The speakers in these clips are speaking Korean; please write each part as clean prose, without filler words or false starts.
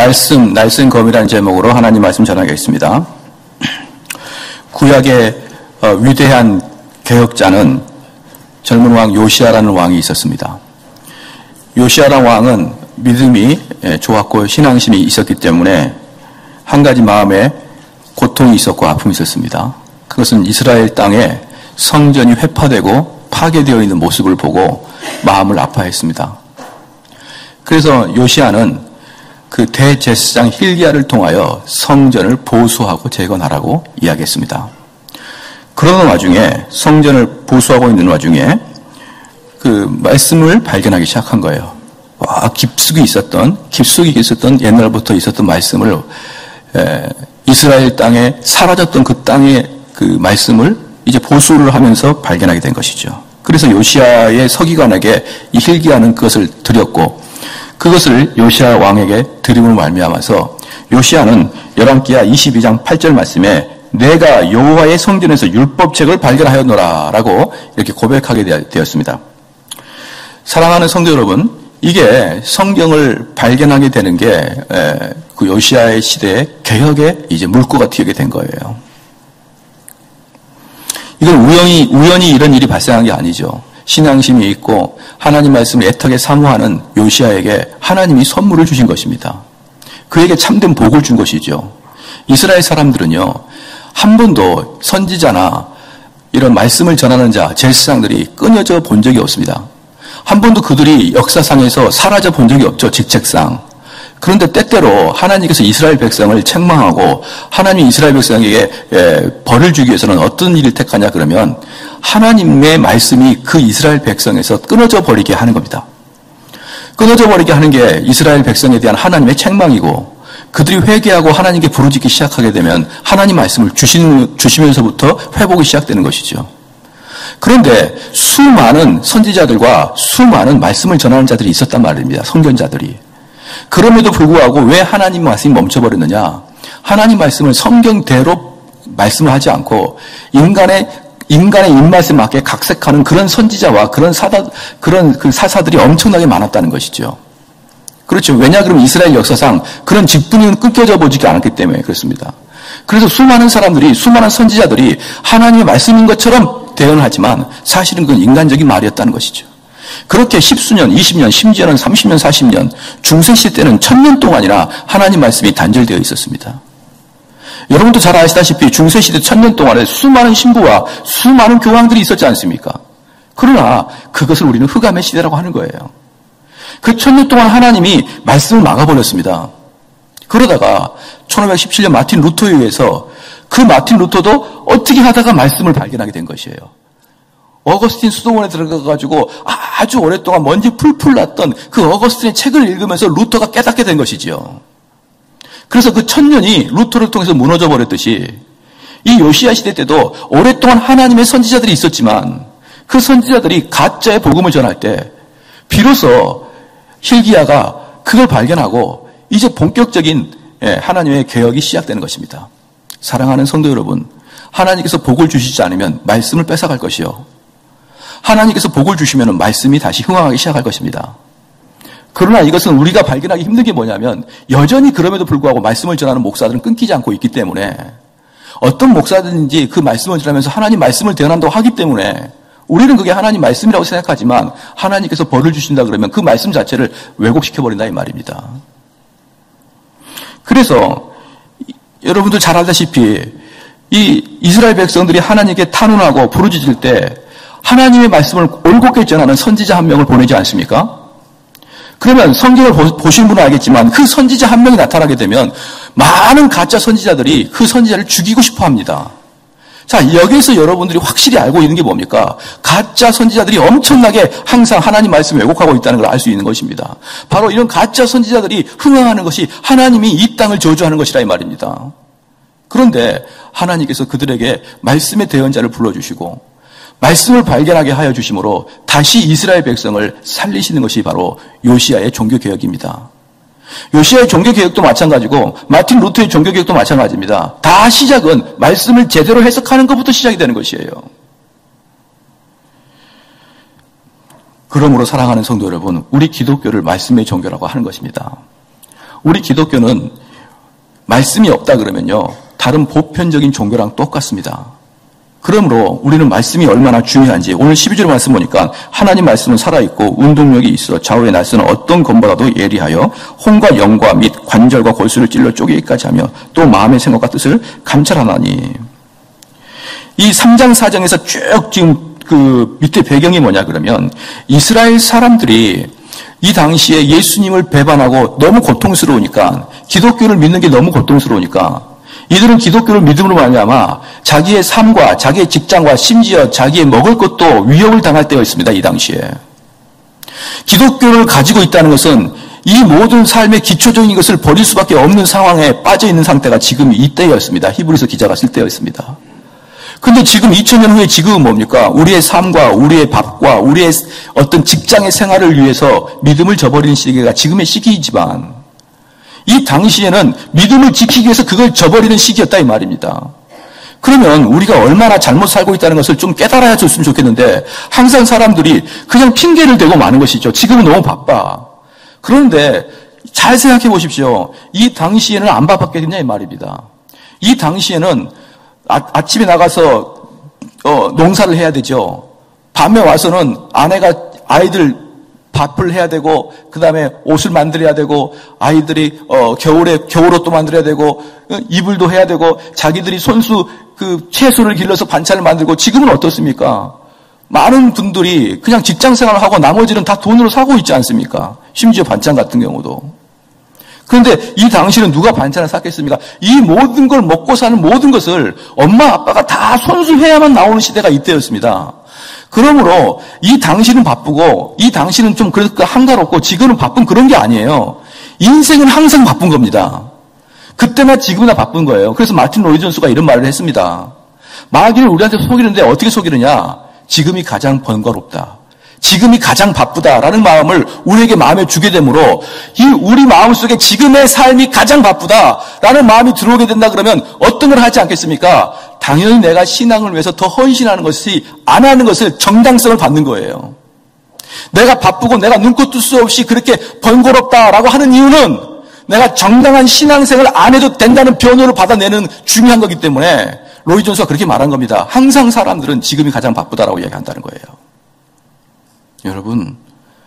날쌘 검이라는 제목으로 하나님 말씀 전하겠습니다. 구약의 위대한 개혁자는 젊은 왕 요시아라는 왕이 있었습니다. 요시아라는 왕은 믿음이 좋았고 신앙심이 있었기 때문에 한 가지 마음에 고통이 있었고 아픔이 있었습니다. 그것은 이스라엘 땅에 성전이 회파되고 파괴되어 있는 모습을 보고 마음을 아파했습니다. 그래서 요시아는 그 대제사장 힐기야를 통하여 성전을 보수하고 재건하라고 이야기했습니다. 그러는 와중에 성전을 보수하고 있는 와중에 그 말씀을 발견하기 시작한 거예요. 깊숙이 있었던 옛날부터 있었던 말씀을 이스라엘 땅에 사라졌던 그 땅의 그 말씀을 이제 보수를 하면서 발견하게 된 것이죠. 그래서 요시아의 서기관에게 이 힐기야는 그것을 드렸고 그것을 요시아 왕에게 드림을 말미암아서 요시아는 열왕기하 22장 8절 말씀에 내가 여호와의 성전에서 율법책을 발견하였노라 라고 이렇게 고백하게 되었습니다. 사랑하는 성도 여러분, 이게 성경을 발견하게 되는 게 그 요시아의 시대의 개혁의 이제 물꼬가 튀게 된 거예요. 이건 우연히 이런 일이 발생한 게 아니죠. 신앙심이 있고 하나님 말씀을 애타게 사모하는 요시아에게 하나님이 선물을 주신 것입니다. 그에게 참된 복을 준 것이죠. 이스라엘 사람들은요, 한 번도 선지자나 이런 말씀을 전하는 자, 제사장들이 끊어져 본 적이 없습니다. 한 번도 그들이 역사상에서 사라져 본 적이 없죠, 직책상. 그런데 때때로 하나님께서 이스라엘 백성을 책망하고 하나님이 이스라엘 백성에게 벌을 주기 위해서는 어떤 일을 택하냐 그러면 하나님의 말씀이 그 이스라엘 백성에서 끊어져 버리게 하는 겁니다. 끊어져 버리게 하는 게 이스라엘 백성에 대한 하나님의 책망이고 그들이 회개하고 하나님께 부르짖기 시작하게 되면 하나님 말씀을 주시면서부터 회복이 시작되는 것이죠. 그런데 수많은 선지자들과 수많은 말씀을 전하는 자들이 있었단 말입니다. 선견자들이. 그럼에도 불구하고 왜 하나님 말씀이 멈춰버렸느냐? 하나님 말씀을 성경대로 말씀을 하지 않고 인간의 입맛에 맞게 각색하는 그런 선지자와 그런 사사들이 엄청나게 많았다는 것이죠. 그렇죠. 왜냐 그러면 이스라엘 역사상 그런 직분이 끊겨져 보지 않았기 때문에 그렇습니다. 그래서 수많은 사람들이, 수많은 선지자들이 하나님의 말씀인 것처럼 대언하지만 사실은 그건 인간적인 말이었다는 것이죠. 그렇게 10수년, 20년, 심지어는 30년, 40년, 중세시대 때는 1000년 동안이나 하나님 말씀이 단절되어 있었습니다. 여러분도 잘 아시다시피 중세시대 1000년 동안에 수많은 신부와 수많은 교황들이 있었지 않습니까? 그러나 그것을 우리는 흑암의 시대라고 하는 거예요. 그 1000년 동안 하나님이 말씀을 막아버렸습니다. 그러다가 1517년 마틴 루터에 의해서 그 마틴 루터도 어떻게 하다가 말씀을 발견하게 된 것이에요. 어거스틴 수도원에 들어가가지고 아주 오랫동안 먼지 풀풀 났던 그 어거스틴의 책을 읽으면서 루터가 깨닫게 된 것이지요. 그래서 그 1000년이 루터를 통해서 무너져 버렸듯이 이 요시야 시대 때도 오랫동안 하나님의 선지자들이 있었지만 그 선지자들이 가짜의 복음을 전할 때 비로소 힐기야가 그걸 발견하고 이제 본격적인 하나님의 개혁이 시작되는 것입니다. 사랑하는 성도 여러분, 하나님께서 복을 주시지 않으면 말씀을 뺏어갈 것이요. 하나님께서 복을 주시면 말씀이 다시 흥황하기 시작할 것입니다. 그러나 이것은 우리가 발견하기 힘든 게 뭐냐면 여전히 그럼에도 불구하고 말씀을 전하는 목사들은 끊기지 않고 있기 때문에 어떤 목사든지 그 말씀을 전하면서 하나님 말씀을 대언한다고 하기 때문에 우리는 그게 하나님 말씀이라고 생각하지만 하나님께서 벌을 주신다 그러면 그 말씀 자체를 왜곡시켜버린다 이 말입니다. 그래서 여러분들 잘 알다시피 이 이스라엘 백성들이 하나님께 탄원하고 부르짖을 때 하나님의 말씀을 올곧게 전하는 선지자 한 명을 보내지 않습니까? 그러면 성경을 보신 분은 알겠지만 그 선지자 한 명이 나타나게 되면 많은 가짜 선지자들이 그 선지자를 죽이고 싶어 합니다. 자, 여기서 여러분들이 확실히 알고 있는 게 뭡니까? 가짜 선지자들이 엄청나게 항상 하나님 말씀을 왜곡하고 있다는 걸 알 수 있는 것입니다. 바로 이런 가짜 선지자들이 흥황하는 것이 하나님이 이 땅을 저주하는 것이라 이 말입니다. 그런데 하나님께서 그들에게 말씀의 대언자를 불러주시고 말씀을 발견하게 하여 주심으로 다시 이스라엘 백성을 살리시는 것이 바로 요시야의 종교개혁입니다. 요시야의 종교개혁도 마찬가지고 마틴 루터의 종교개혁도 마찬가지입니다. 다 시작은 말씀을 제대로 해석하는 것부터 시작이 되는 것이에요. 그러므로 사랑하는 성도 여러분, 우리 기독교를 말씀의 종교라고 하는 것입니다. 우리 기독교는 말씀이 없다 그러면요, 다른 보편적인 종교랑 똑같습니다. 그러므로 우리는 말씀이 얼마나 중요한지 오늘 12절 말씀 보니까 하나님 말씀은 살아있고 운동력이 있어 좌우의 날서는 어떤 검보다도 예리하여 혼과 영과 및 관절과 골수를 찔러 쪼개기까지 하며 또 마음의 생각과 뜻을 감찰하나니. 이 3장 4장에서 쭉 지금 그 밑에 배경이 뭐냐 그러면 이스라엘 사람들이 이 당시에 예수님을 배반하고 너무 고통스러우니까, 기독교를 믿는 게 너무 고통스러우니까 이들은 기독교를 믿음으로 말미암아 자기의 삶과 자기의 직장과 심지어 자기의 먹을 것도 위협을 당할 때가 있습니다. 이 당시에 기독교를 가지고 있다는 것은 이 모든 삶의 기초적인 것을 버릴 수밖에 없는 상황에 빠져 있는 상태가 지금 이때였습니다. 히브리서 기자가 쓸 때였습니다. 근데 지금 2000년 후에 지금은 뭡니까? 우리의 삶과 우리의 밥과 우리의 어떤 직장의 생활을 위해서 믿음을 저버리는 시기가 지금의 시기이지만, 이 당시에는 믿음을 지키기 위해서 그걸 저버리는 시기였다 이 말입니다. 그러면 우리가 얼마나 잘못 살고 있다는 것을 좀 깨달아야 줬으면 좋겠는데, 항상 사람들이 그냥 핑계를 대고 마는 것이죠. 지금은 너무 바빠. 그런데 잘 생각해 보십시오. 이 당시에는 안 바빴겠냐 이 말입니다. 이 당시에는 아침에 나가서 농사를 해야 되죠. 밤에 와서는 아내가 아이들 밥을 해야 되고, 그 다음에 옷을 만들어야 되고, 아이들이 겨울에 겨울옷도 만들어야 되고, 이불도 해야 되고, 자기들이 손수 그 채소를 길러서 반찬을 만들고. 지금은 어떻습니까? 많은 분들이 그냥 직장 생활을 하고 나머지는 다 돈으로 사고 있지 않습니까? 심지어 반찬 같은 경우도. 그런데 이 당시는 누가 반찬을 샀겠습니까? 이 모든 걸 먹고 사는 모든 것을 엄마 아빠가 다 손수해야만 나오는 시대가 이때였습니다. 그러므로 이 당시는 바쁘고 이 당시는 좀 그렇게 한가롭고 지금은 바쁜 그런 게 아니에요. 인생은 항상 바쁜 겁니다. 그때나 지금이나 바쁜 거예요. 그래서 마틴 로이 존스가 이런 말을 했습니다. 마귀를 우리한테 속이는데 어떻게 속이느냐? 지금이 가장 번거롭다. 지금이 가장 바쁘다라는 마음을 우리에게 마음에 주게 되므로 이 우리 마음속에 지금의 삶이 가장 바쁘다라는 마음이 들어오게 된다 그러면 어떤 걸 하지 않겠습니까? 당연히 내가 신앙을 위해서 더 헌신하는 것이, 안 하는 것을 정당성을 받는 거예요. 내가 바쁘고 내가 눈코 뜰 수 없이 그렇게 번거롭다라고 하는 이유는 내가 정당한 신앙생활을 안 해도 된다는 변호를 받아내는 중요한 거기 때문에 로이 존스가 그렇게 말한 겁니다. 항상 사람들은 지금이 가장 바쁘다라고 이야기한다는 거예요. 여러분,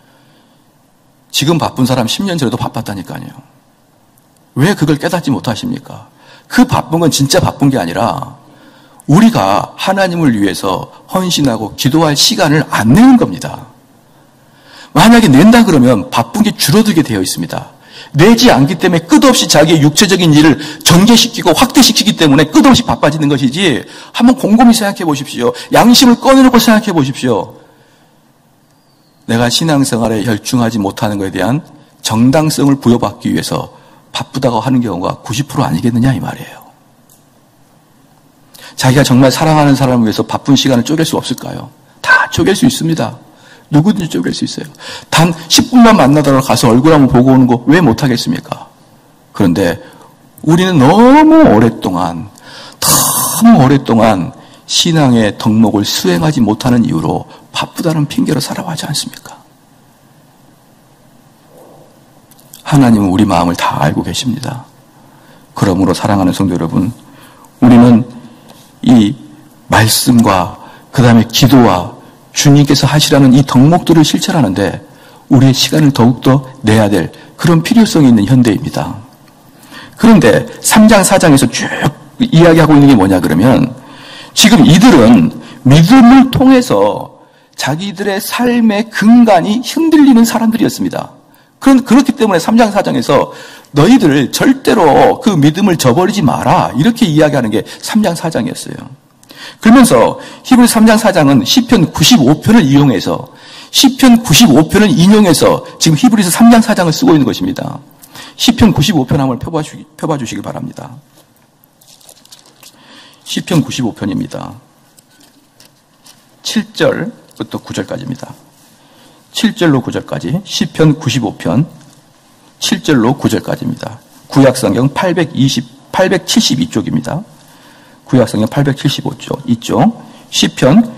지금 바쁜 사람 10년 전에도 바빴다니까요. 왜 그걸 깨닫지 못하십니까? 그 바쁜 건 진짜 바쁜 게 아니라 우리가 하나님을 위해서 헌신하고 기도할 시간을 안 내는 겁니다. 만약에 낸다 그러면 바쁜 게 줄어들게 되어 있습니다. 내지 않기 때문에 끝없이 자기의 육체적인 일을 전개시키고 확대시키기 때문에 끝없이 바빠지는 것이지, 한번 곰곰이 생각해 보십시오. 양심을 꺼내놓고 생각해 보십시오. 내가 신앙생활에 열중하지 못하는 것에 대한 정당성을 부여받기 위해서 바쁘다고 하는 경우가 90% 아니겠느냐 이 말이에요. 자기가 정말 사랑하는 사람을 위해서 바쁜 시간을 쪼갤 수 없을까요? 다 쪼갤 수 있습니다. 누구든지 쪼갤 수 있어요. 단 10분만 만나다가 가서 얼굴 한번 보고 오는 거 왜 못하겠습니까? 그런데 우리는 너무 오랫동안 신앙의 덕목을 수행하지 못하는 이유로 바쁘다는 핑계로 살아가지 않습니까? 하나님은 우리 마음을 다 알고 계십니다. 그러므로 사랑하는 성도 여러분, 우리는 이 말씀과 그 다음에 기도와 주님께서 하시라는 이 덕목들을 실천하는데 우리의 시간을 더욱더 내야 될 그런 필요성이 있는 현대입니다. 그런데 3장 4장에서 쭉 이야기하고 있는 게 뭐냐 그러면, 지금 이들은 믿음을 통해서 자기들의 삶의 근간이 흔들리는 사람들이었습니다. 그렇기 때문에 3장 4장에서 너희들 절대로 그 믿음을 저버리지 마라 이렇게 이야기하는 게 3장 4장이었어요. 그러면서 히브리 3장 4장은 시편 95편을 이용해서, 시편 95편을 인용해서 지금 히브리서 3장 4장을 쓰고 있는 것입니다. 시편 95편 한번 펴봐 주시기 바랍니다. 시편 95편입니다. 7절부터 9절까지입니다. 7절로 9절까지 시편 95편 7절로 9절까지입니다. 구약성경 872쪽입니다. 구약성경 875쪽 이쪽 시편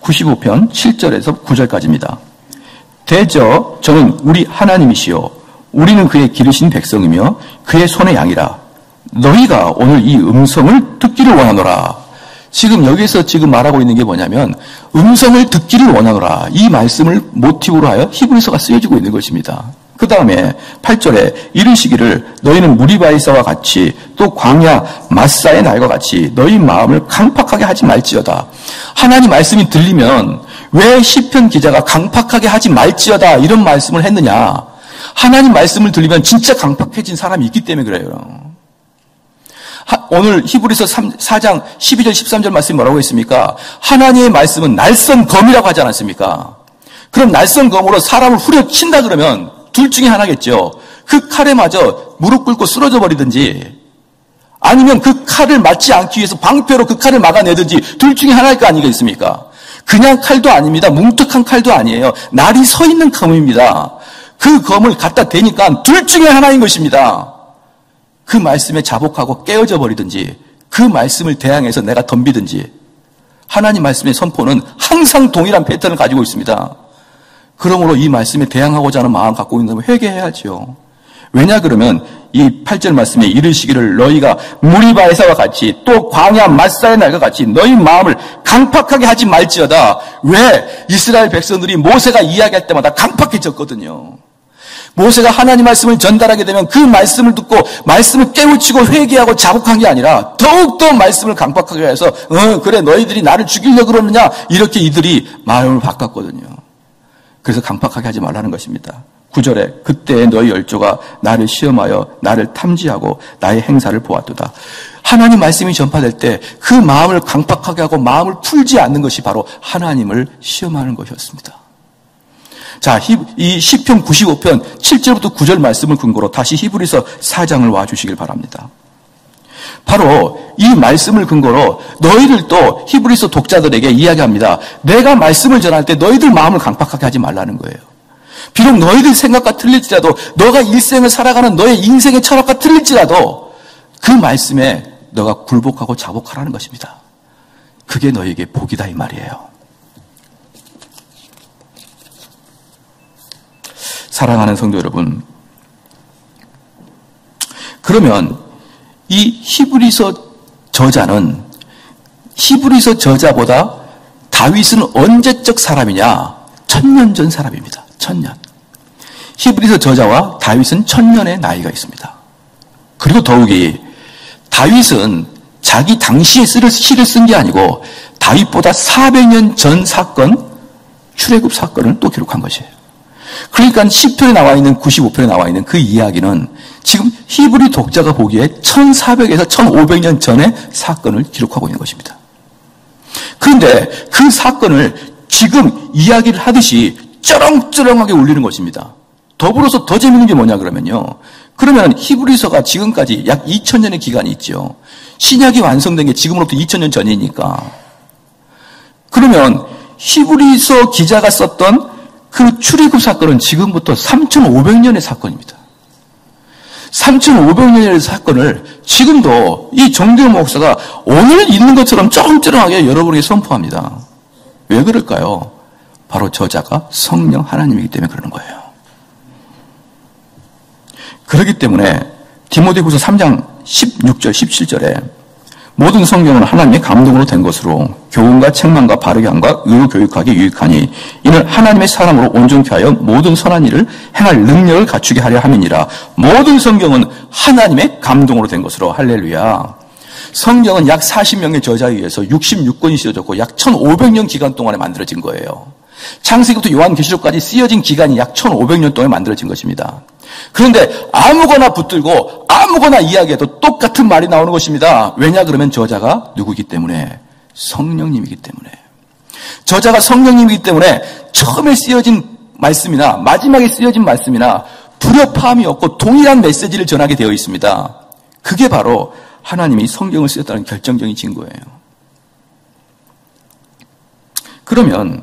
95편 7절에서 9절까지입니다. 대저 저는 우리 하나님이시요 우리는 그의 기르신 백성이며 그의 손의 양이라. 너희가 오늘 이 음성을 듣기를 원하노라. 지금 여기서 지금 말하고 있는 게 뭐냐면 음성을 듣기를 원하노라. 이 말씀을 모티브로 하여 히브리서가 쓰여지고 있는 것입니다. 그 다음에 8절에 이르시기를 너희는 무리바이사와 같이 또 광야 마사의 날과 같이 너희 마음을 강팍하게 하지 말지어다. 하나님 말씀이 들리면 왜 시편 기자가 강팍하게 하지 말지어다 이런 말씀을 했느냐. 하나님 말씀을 들리면 진짜 강팍해진 사람이 있기 때문에 그래요. 오늘 히브리서 4장 12절 13절 말씀이 뭐라고 했습니까? 하나님의 말씀은 날선 검이라고 하지 않았습니까? 그럼 날선 검으로 사람을 후려친다 그러면 둘 중에 하나겠죠. 그 칼에 맞아 무릎 꿇고 쓰러져 버리든지 아니면 그 칼을 맞지 않기 위해서 방패로 그 칼을 막아내든지 둘 중에 하나일 거 아니겠습니까? 그냥 칼도 아닙니다. 뭉툭한 칼도 아니에요. 날이 서 있는 검입니다. 그 검을 갖다 대니까 둘 중에 하나인 것입니다. 그 말씀에 자복하고 깨어져 버리든지 그 말씀을 대항해서 내가 덤비든지 하나님 말씀의 선포는 항상 동일한 패턴을 가지고 있습니다. 그러므로 이 말씀에 대항하고자 하는 마음 갖고 있는 사람은 회개해야죠. 왜냐 그러면 이 8절 말씀에 이르시기를 너희가 무리바에사와 같이 또 광야 마사의 날과 같이 너희 마음을 강팍하게 하지 말지어다. 왜? 이스라엘 백성들이 모세가 이야기할 때마다 강팍해졌거든요. 모세가 하나님 말씀을 전달하게 되면 그 말씀을 듣고 말씀을 깨우치고 회개하고 자복한 게 아니라 더욱더 말씀을 강팍하게 해서 그래 너희들이 나를 죽이려고 그러느냐 이렇게 이들이 마음을 바꿨거든요. 그래서 강팍하게 하지 말라는 것입니다. 9절에 그때 너희 열조가 나를 시험하여 나를 탐지하고 나의 행사를 보았도다. 하나님 말씀이 전파될 때 그 마음을 강팍하게 하고 마음을 풀지 않는 것이 바로 하나님을 시험하는 것이었습니다. 자, 이 시편 95편 7절부터 9절 말씀을 근거로 다시 히브리서 4장을 와주시길 바랍니다. 바로 이 말씀을 근거로 너희들도 히브리서 독자들에게 이야기합니다. 내가 말씀을 전할 때 너희들 마음을 강팍하게 하지 말라는 거예요. 비록 너희들 생각과 틀릴지라도 너가 일생을 살아가는 너의 인생의 철학과 틀릴지라도 그 말씀에 너가 굴복하고 자복하라는 것입니다. 그게 너희에게 복이다 이 말이에요. 사랑하는 성도 여러분, 그러면 이 히브리서 저자는 히브리서 저자보다 다윗은 언제적 사람이냐? 1000년 전 사람입니다. 1000년. 히브리서 저자와 다윗은 1000년의 나이가 있습니다. 그리고 더욱이 다윗은 자기 당시에 시를 쓴 게 아니고 다윗보다 400년 전 사건, 출애굽 사건을 또 기록한 것이에요. 그러니까 시편에 나와 있는 95편에 나와 있는 그 이야기는 지금 히브리 독자가 보기에 1400에서 1500년 전의 사건을 기록하고 있는 것입니다. 그런데 그 사건을 지금 이야기를 하듯이 쩌렁쩌렁하게 울리는 것입니다. 더불어서 더 재밌는 게 뭐냐 그러면요. 그러면 히브리서가 지금까지 약 2000년의 기간이 있죠. 신약이 완성된 게 지금으로부터 2000년 전이니까. 그러면 히브리서 기자가 썼던 그 출애굽 사건은 지금부터 3500년의 사건입니다. 3500년의 사건을 지금도 이 정대훈 목사가 오늘 있는 것처럼 쩌렁쩌렁하게 여러분에게 선포합니다. 왜 그럴까요? 바로 저자가 성령 하나님이기 때문에 그러는 거예요. 그렇기 때문에 디모데후서 3장 16절 17절에 모든 성경은 하나님의 감동으로 된 것으로 교훈과 책망과 바르게 함과 의로 교육하기 유익하니 이는 하나님의 사람으로 온전케 하여 모든 선한 일을 행할 능력을 갖추게 하려 함이니라. 모든 성경은 하나님의 감동으로 된 것으로 할렐루야. 성경은 약 40명의 저자에 의해서 66권이 쓰여졌고 약 1500년 기간 동안에 만들어진 거예요. 창세기부터 요한계시록까지 쓰여진 기간이 약 1500년 동안에 만들어진 것입니다. 그런데 아무거나 붙들고 아무거나 이야기해도 똑같은 말이 나오는 것입니다. 왜냐 그러면 저자가 누구이기 때문에? 성령님이기 때문에. 저자가 성령님이기 때문에 처음에 쓰여진 말씀이나 마지막에 쓰여진 말씀이나 불협화음이 없고 동일한 메시지를 전하게 되어 있습니다. 그게 바로 하나님이 성경을 쓰였다는 결정적인 증거예요. 그러면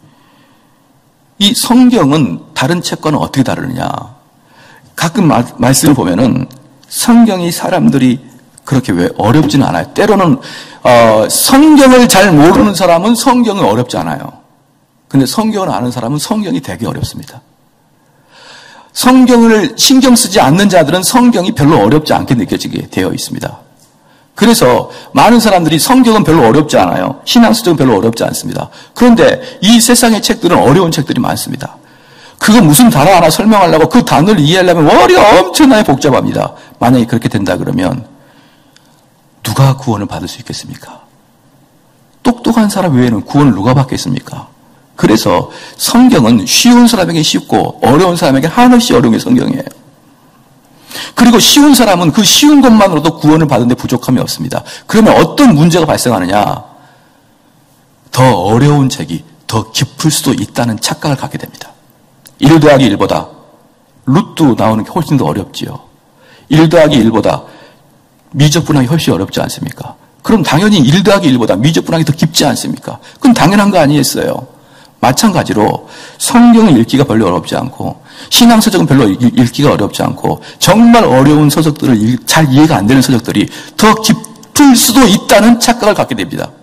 이 성경은 다른 책과는 어떻게 다르느냐? 가끔 말씀을 보면은 성경이 사람들이 그렇게 왜 어렵지는 않아요. 때로는 성경을 잘 모르는 사람은 성경이 어렵지 않아요. 근데 성경을 아는 사람은 성경이 되게 어렵습니다. 성경을 신경 쓰지 않는 자들은 성경이 별로 어렵지 않게 느껴지게 되어 있습니다. 그래서 많은 사람들이 성경은 별로 어렵지 않아요. 신앙서적은 별로 어렵지 않습니다. 그런데 이 세상의 책들은 어려운 책들이 많습니다. 그거 무슨 단어 하나 설명하려고 그 단어를 이해하려면 머리가 엄청나게 복잡합니다. 만약에 그렇게 된다 그러면 누가 구원을 받을 수 있겠습니까? 똑똑한 사람 외에는 구원을 누가 받겠습니까? 그래서 성경은 쉬운 사람에게 쉽고 어려운 사람에게 한없이 어려운 게 성경이에요. 그리고 쉬운 사람은 그 쉬운 것만으로도 구원을 받는데 부족함이 없습니다. 그러면 어떤 문제가 발생하느냐? 더 어려운 책이 더 깊을 수도 있다는 착각을 갖게 됩니다. 1 더하기 1보다 루트 나오는 게 훨씬 더 어렵지요. 1 더하기 1보다 미적분하기 훨씬 어렵지 않습니까? 그럼 당연히 1 더하기 1보다 미적분하기 더 깊지 않습니까? 그건 당연한 거 아니겠어요? 마찬가지로 성경을 읽기가 별로 어렵지 않고 신앙서적은 별로 읽기가 어렵지 않고 정말 어려운 서적들을 잘 이해가 안 되는 서적들이 더 깊을 수도 있다는 착각을 갖게 됩니다.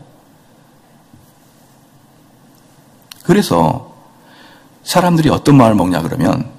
그래서 사람들이 어떤 마음을 먹냐 그러면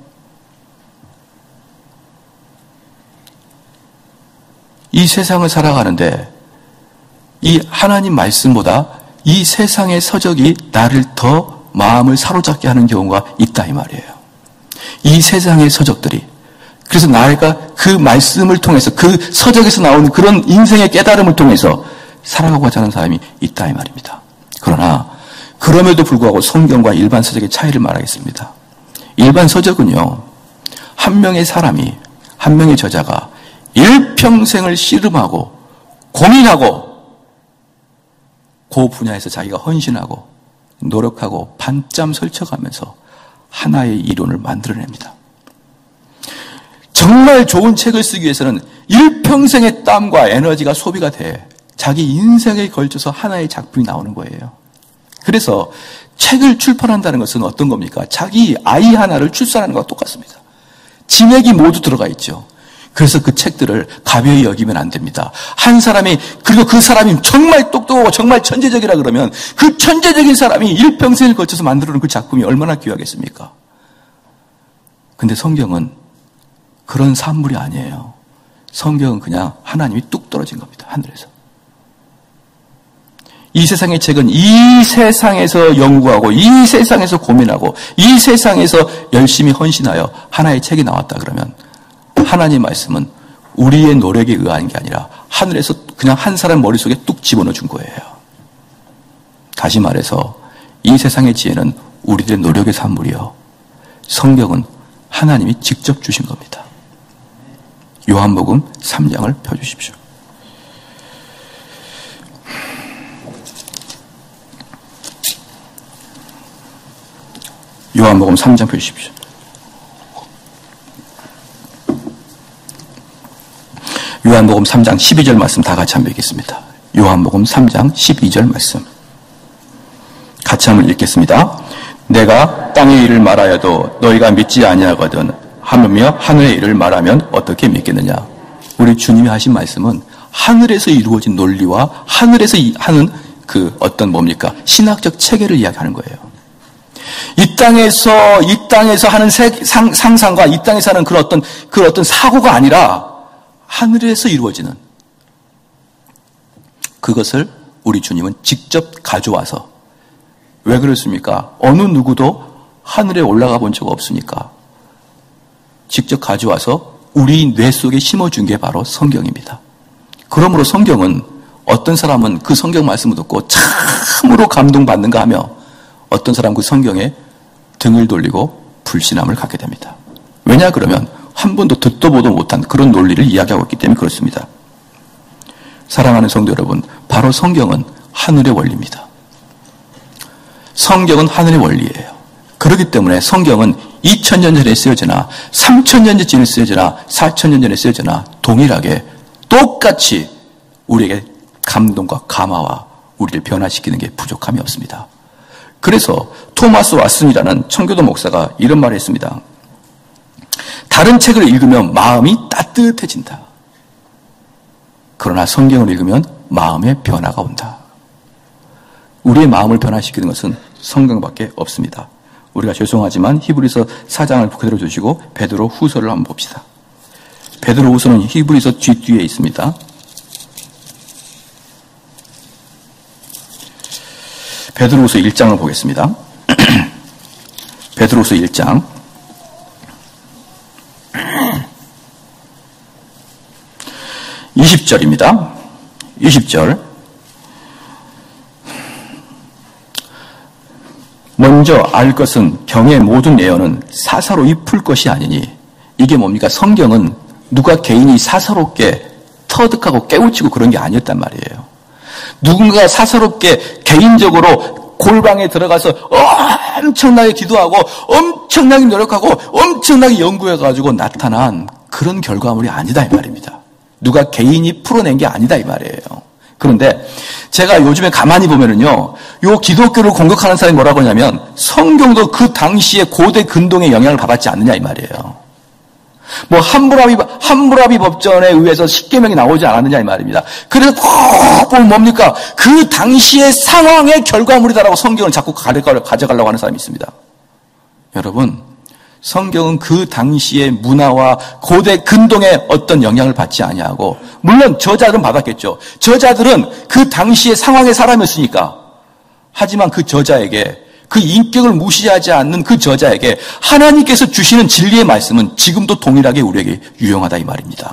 이 세상을 살아가는데 이 하나님 말씀보다 이 세상의 서적이 나를 더 마음을 사로잡게 하는 경우가 있다 이 말이에요. 이 세상의 서적들이. 그래서 나가 그 말씀을 통해서 그 서적에서 나오는 그런 인생의 깨달음을 통해서 살아가고자 하는 사람이 있다 이 말입니다. 그러나 그럼에도 불구하고 성경과 일반 서적의 차이를 말하겠습니다. 일반 서적은요. 한 명의 사람이 한 명의 저자가 일평생을 씨름하고 고민하고 그 분야에서 자기가 헌신하고 노력하고 반짬 설쳐가면서 하나의 이론을 만들어냅니다. 정말 좋은 책을 쓰기 위해서는 일평생의 땀과 에너지가 소비가 돼 자기 인생에 걸쳐서 하나의 작품이 나오는 거예요. 그래서 책을 출판한다는 것은 어떤 겁니까? 자기 아이 하나를 출산하는 것과 똑같습니다. 진액이 모두 들어가 있죠. 그래서 그 책들을 가벼이 여기면 안 됩니다. 한 사람이, 그리고 그 사람이 정말 똑똑하고 정말 천재적이라 그러면 그 천재적인 사람이 일평생을 거쳐서 만들어놓은 그 작품이 얼마나 귀하겠습니까? 근데 성경은 그런 산물이 아니에요. 성경은 그냥 하나님이 뚝 떨어진 겁니다. 하늘에서. 이 세상의 책은 이 세상에서 연구하고 이 세상에서 고민하고 이 세상에서 열심히 헌신하여 하나의 책이 나왔다 그러면 하나님 말씀은 우리의 노력에 의한 게 아니라 하늘에서 그냥 한 사람 머릿속에 뚝 집어넣어 준 거예요. 다시 말해서 이 세상의 지혜는 우리들의 노력의 산물이요. 성경은 하나님이 직접 주신 겁니다. 요한복음 3장을 펴주십시오. 요한복음 3장 펴주십시오. 요한복음 3장 12절 말씀 다 같이 한번 읽겠습니다. 요한복음 3장 12절 말씀. 같이 한번 읽겠습니다. 내가 땅의 일을 말하여도 너희가 믿지 아니하거든 하며 하늘의 일을 말하면 어떻게 믿겠느냐. 우리 주님이 하신 말씀은 하늘에서 이루어진 논리와 하늘에서 하는 그 어떤 뭡니까? 신학적 체계를 이야기하는 거예요. 이 땅에서 하는 상상과 이 땅에서 하는 그런 어떤 사고가 아니라 하늘에서 이루어지는 그것을 우리 주님은 직접 가져와서 왜 그렇습니까? 어느 누구도 하늘에 올라가 본 적 없으니까 직접 가져와서 우리 뇌 속에 심어준 게 바로 성경입니다. 그러므로 성경은 어떤 사람은 그 성경 말씀을 듣고 참으로 감동받는가 하며 어떤 사람은 그 성경에 등을 돌리고 불신함을 갖게 됩니다. 왜냐 그러면 한 번도 듣도 보도 못한 그런 논리를 이야기하고 있기 때문에 그렇습니다. 사랑하는 성도 여러분, 바로 성경은 하늘의 원리입니다. 성경은 하늘의 원리예요. 그렇기 때문에 성경은 2000년 전에 쓰여지나 3000년 전에 쓰여지나 4000년 전에 쓰여지나 동일하게 똑같이 우리에게 감동과 감화와 우리를 변화시키는 게 부족함이 없습니다. 그래서 토마스 왓슨이라는 청교도 목사가 이런 말을 했습니다. 다른 책을 읽으면 마음이 따뜻해진다. 그러나 성경을 읽으면 마음의 변화가 온다. 우리의 마음을 변화시키는 것은 성경밖에 없습니다. 우리가 죄송하지만 히브리서 4장을 그대로 두시고 베드로 후서를 한번 봅시다. 베드로 후서는 히브리서 뒤에 있습니다. 베드로후서 1장을 보겠습니다. 베드로후서 1장 20절입니다. 20절 먼저 알 것은 경의 모든 예언은 사사로이 풀 것이 아니니. 이게 뭡니까? 성경은 누가 개인이 사사롭게 터득하고 깨우치고 그런 게 아니었단 말이에요. 누군가 사사롭게 개인적으로 골방에 들어가서 엄청나게 기도하고 엄청나게 노력하고 엄청나게 연구해가지고 나타난 그런 결과물이 아니다 이 말입니다. 누가 개인이 풀어낸 게 아니다 이 말이에요. 그런데 제가 요즘에 가만히 보면은요, 요 기독교를 공격하는 사람이 뭐라고 하냐면 성경도 그 당시에 고대 근동의 영향을 받았지 않느냐 이 말이에요. 뭐 함무라비 법전에 의해서 십계명이 나오지 않았느냐 이 말입니다. 그래서 꼭 보면 뭡니까? 그 당시의 상황의 결과물이다라고 성경을 자꾸 가져가려고 하는 사람이 있습니다. 여러분, 성경은 그 당시의 문화와 고대 근동의 어떤 영향을 받지 아니하고, 물론 저자들은 받았겠죠. 저자들은 그 당시의 상황의 사람이었으니까. 하지만 그 저자에게, 그 인격을 무시하지 않는 그 저자에게 하나님께서 주시는 진리의 말씀은 지금도 동일하게 우리에게 유용하다 이 말입니다.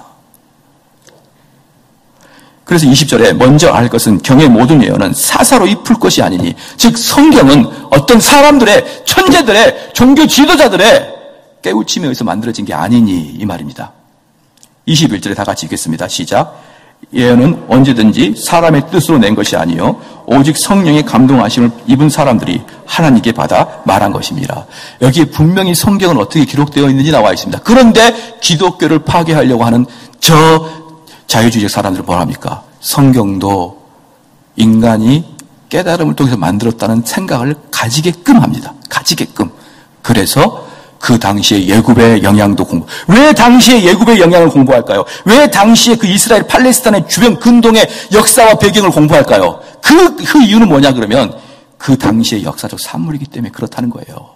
그래서 20절에 먼저 알 것은 경의 모든 예언은 사사로이 풀 것이 아니니, 즉 성경은 어떤 사람들의, 천재들의, 종교 지도자들의 깨우침에 의해서 만들어진 게 아니니 이 말입니다. 21절에 다 같이 읽겠습니다. 시작. 예언은 언제든지 사람의 뜻으로 낸 것이 아니요 오직 성령의 감동하심을 입은 사람들이 하나님께 받아 말한 것입니다. 여기에 분명히 성경은 어떻게 기록되어 있는지 나와 있습니다. 그런데 기독교를 파괴하려고 하는 저 자유주의적 사람들은 뭘 합니까? 성경도 인간이 깨달음을 통해서 만들었다는 생각을 가지게끔 합니다. 가지게끔. 그래서 그 당시에 예굽의 영향도 왜 당시에 예굽의 영향을 공부할까요? 왜 당시에 그 이스라엘 팔레스타인의 주변 근동의 역사와 배경을 공부할까요? 그 이유는 뭐냐 그러면 그 당시의 역사적 산물이기 때문에 그렇다는 거예요.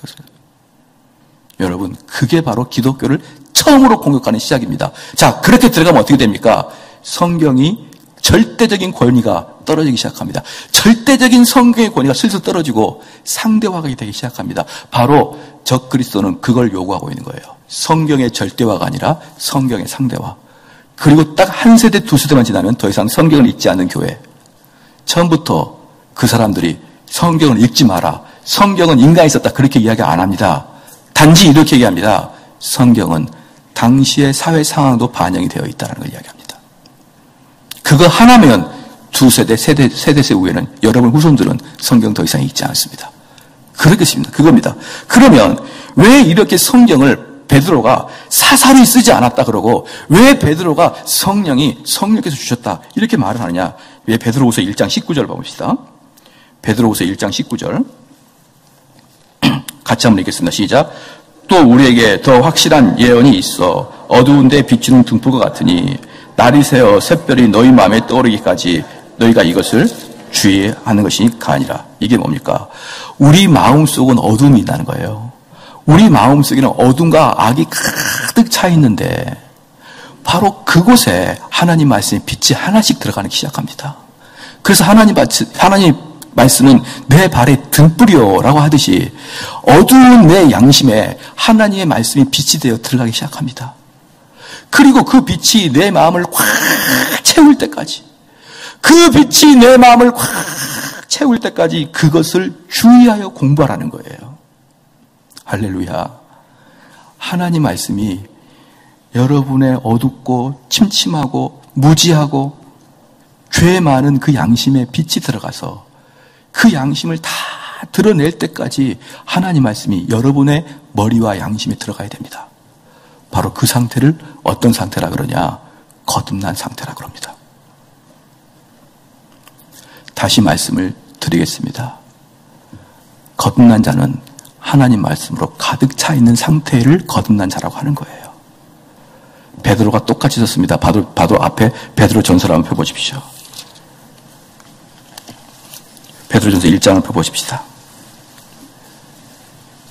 여러분, 그게 바로 기독교를 처음으로 공격하는 시작입니다. 자, 그렇게 들어가면 어떻게 됩니까? 성경이 절대적인 권위가 떨어지기 시작합니다. 절대적인 성경의 권위가 슬슬 떨어지고 상대화가 되기 시작합니다. 바로 적그리스도는 그걸 요구하고 있는 거예요. 성경의 절대화가 아니라 성경의 상대화. 그리고 딱 한 세대, 두 세대만 지나면 더 이상 성경을 읽지 않는 교회. 처음부터 그 사람들이 성경을 읽지 마라. 성경은 인간이 썼다. 그렇게 이야기 안 합니다. 단지 이렇게 얘기합니다. 성경은 당시의 사회 상황도 반영이 되어 있다는 걸 이야기합니다. 그거 하나면 두 세대, 세대 후에는 여러분 후손들은 성경 더 이상 읽지 않습니다. 그렇겠습니다. 그겁니다. 그러면 왜 이렇게 성경을 베드로가 사사로이 쓰지 않았다 그러고 왜 베드로가 성령께서 주셨다 이렇게 말을 하느냐? 왜 베드로후서 1장 19절 봅시다. 베드로후서 1장 19절 같이 한번 읽겠습니다. 시작. 또 우리에게 더 확실한 예언이 있어 어두운 데 비추는 등불과 같으니 날이 새어 샛별이 너희 마음에 떠오르기까지 너희가 이것을 주의하는 것이 가아니라. 이게 뭡니까? 우리 마음속은 어둠이 있다는 거예요. 우리 마음속에는 어둠과 악이 가득 차 있는데 바로 그곳에 하나님 말씀의 빛이 하나씩 들어가기 시작합니다. 그래서 하나님 말씀은 내 발의 등불이요라고 하듯이 어두운 내 양심에 하나님의 말씀이 빛이 되어 들어가기 시작합니다. 그리고 그 빛이 내 마음을 꽉 채울 때까지, 그 빛이 내 마음을 꽉 채울 때까지 그것을 주의하여 공부하라는 거예요. 할렐루야. 하나님 말씀이 여러분의 어둡고 침침하고 무지하고 죄 많은 그 양심에 빛이 들어가서 그 양심을 다 드러낼 때까지 하나님 말씀이 여러분의 머리와 양심에 들어가야 됩니다. 바로 그 상태를 어떤 상태라 그러냐? 거듭난 상태라 그럽니다. 다시 말씀을 드리겠습니다. 거듭난 자는 하나님 말씀으로 가득 차 있는 상태를 거듭난 자라고 하는 거예요. 베드로가 똑같이 썼습니다. 바로 앞에 베드로 전서를 한번 펴보십시오. 베드로 전서 1장을 펴보십시다.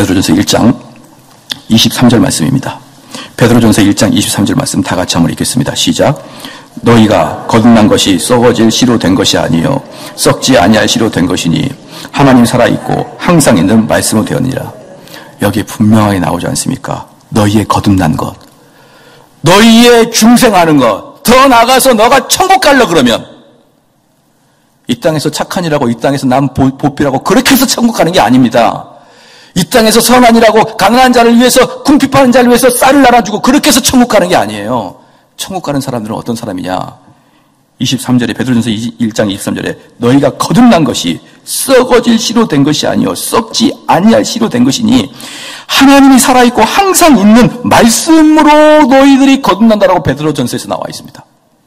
베드로전서 1장 23절 말씀입니다. 베드로전서 1장 23절 말씀 다 같이 한번 읽겠습니다. 시작. 너희가 거듭난 것이 썩어질 씨로 된 것이 아니요 썩지 아니할 씨로 된 것이니 하나님 살아있고 항상 있는 말씀으로 되었느니라. 여기에 분명하게 나오지 않습니까? 너희의 거듭난 것, 너희의 중생하는 것, 더 나아가서 너가 천국 갈려 그러면 이 땅에서 착한 일하고 이 땅에서 남 보필하고 그렇게 해서 천국 가는 게 아닙니다. 이 땅에서 선한 일하고 가난한 자를 위해서 궁핍하는 자를 위해서 쌀을 나눠주고 그렇게 해서 천국 가는 게 아니에요. 천국 가는 사람들은 어떤 사람이냐? 23절에 베드로전서 1장 23절에 너희가 거듭난 것이 썩어질 씨로 된 것이 아니요 썩지 아니할 씨로 된 것이니 하나님이 살아있고 항상 있는 말씀으로 너희들이 거듭난다라고 베드로전서에서 나와 있습니다.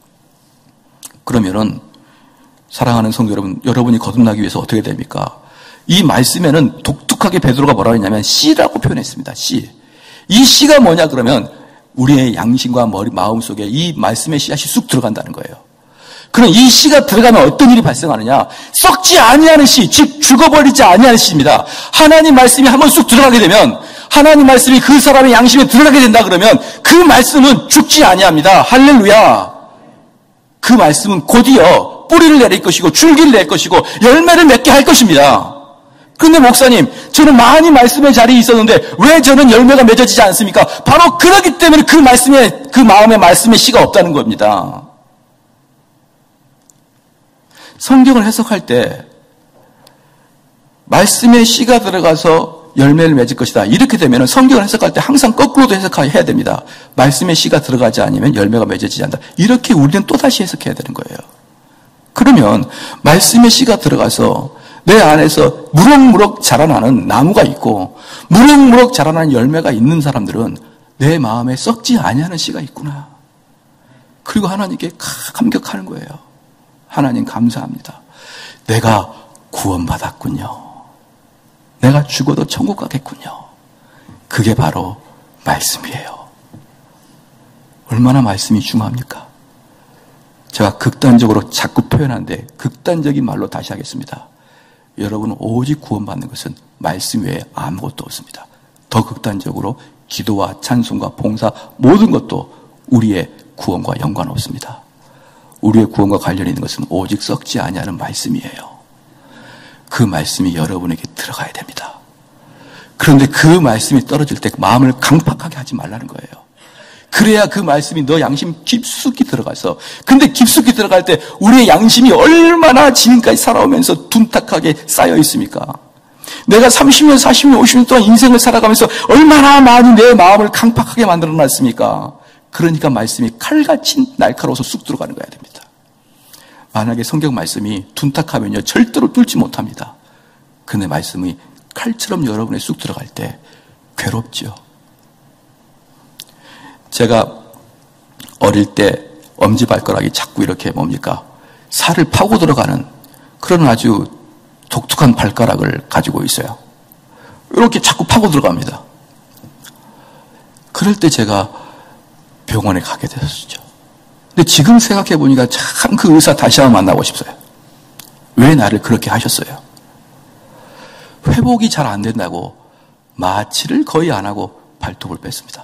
그러면은 사랑하는 성도 여러분, 여러분이 거듭나기 위해서 어떻게 됩니까? 이 말씀에는 독특하게 베드로가 뭐라고 했냐면 씨라고 표현했습니다. 씨. 이 씨가 뭐냐 그러면 우리의 양심과 마음 속에 이 말씀의 씨앗이 쑥 들어간다는 거예요. 그럼 이 씨가 들어가면 어떤 일이 발생하느냐? 썩지 아니하는 씨, 즉 죽어버리지 아니하는 씨입니다. 하나님 말씀이 한번 쑥 들어가게 되면 하나님 말씀이 그 사람의 양심에 들어가게 된다 그러면 그 말씀은 죽지 아니합니다. 할렐루야. 그 말씀은 곧이어 뿌리를 내릴 것이고 줄기를 낼 것이고 열매를 맺게 할 것입니다. 그런데 목사님, 저는 많이 말씀의 자리에 있었는데 왜 저는 열매가 맺어지지 않습니까? 바로 그러기 때문에 그 말씀에, 그 마음의 말씀의 씨가 없다는 겁니다. 성경을 해석할 때 말씀의 씨가 들어가서 열매를 맺을 것이다. 이렇게 되면 성경을 해석할 때 항상 거꾸로도 해석해야 됩니다. 말씀의 씨가 들어가지 않으면 열매가 맺어지지 않는다. 이렇게 우리는 또다시 해석해야 되는 거예요. 그러면 말씀의 씨가 들어가서 내 안에서 무럭무럭 자라나는 나무가 있고 무럭무럭 자라나는 열매가 있는 사람들은 내 마음에 썩지 아니하는 씨가 있구나. 그리고 하나님께 감격하는 거예요. 하나님 감사합니다. 내가 구원받았군요. 내가 죽어도 천국 가겠군요. 그게 바로 말씀이에요. 얼마나 말씀이 중요합니까? 제가 극단적으로 자꾸 표현하는데 극단적인 말로 다시 하겠습니다. 여러분은 오직 구원받는 것은 말씀 외에 아무것도 없습니다. 더 극단적으로 기도와 찬송과 봉사 모든 것도 우리의 구원과 연관없습니다. 우리의 구원과 관련 있는 것은 오직 썩지 아니하는 말씀이에요. 그 말씀이 여러분에게 들어가야 됩니다. 그런데 그 말씀이 떨어질 때 마음을 강팍하게 하지 말라는 거예요. 그래야 그 말씀이 너 양심 깊숙이 들어가서, 근데 깊숙이 들어갈 때 우리의 양심이 얼마나 지금까지 살아오면서 둔탁하게 쌓여 있습니까? 내가 30년, 40년, 50년 동안 인생을 살아가면서 얼마나 많이 내 마음을 강팍하게 만들어 놨습니까? 그러니까 말씀이 칼같이 날카로워서 쑥 들어가는 거야 됩니다. 만약에 성경 말씀이 둔탁하면요 절대로 뚫지 못합니다. 근데 말씀이 칼처럼 여러분에 쑥 들어갈 때 괴롭죠. 제가 어릴 때 엄지발가락이 자꾸 이렇게 뭡니까? 살을 파고 들어가는 그런 아주 독특한 발가락을 가지고 있어요. 이렇게 자꾸 파고 들어갑니다. 그럴 때 제가 병원에 가게 되었죠. 근데 지금 생각해 보니까 참 그 의사 다시 한번 만나고 싶어요. 왜 나를 그렇게 하셨어요? 회복이 잘 안 된다고 마취를 거의 안 하고 발톱을 뺐습니다.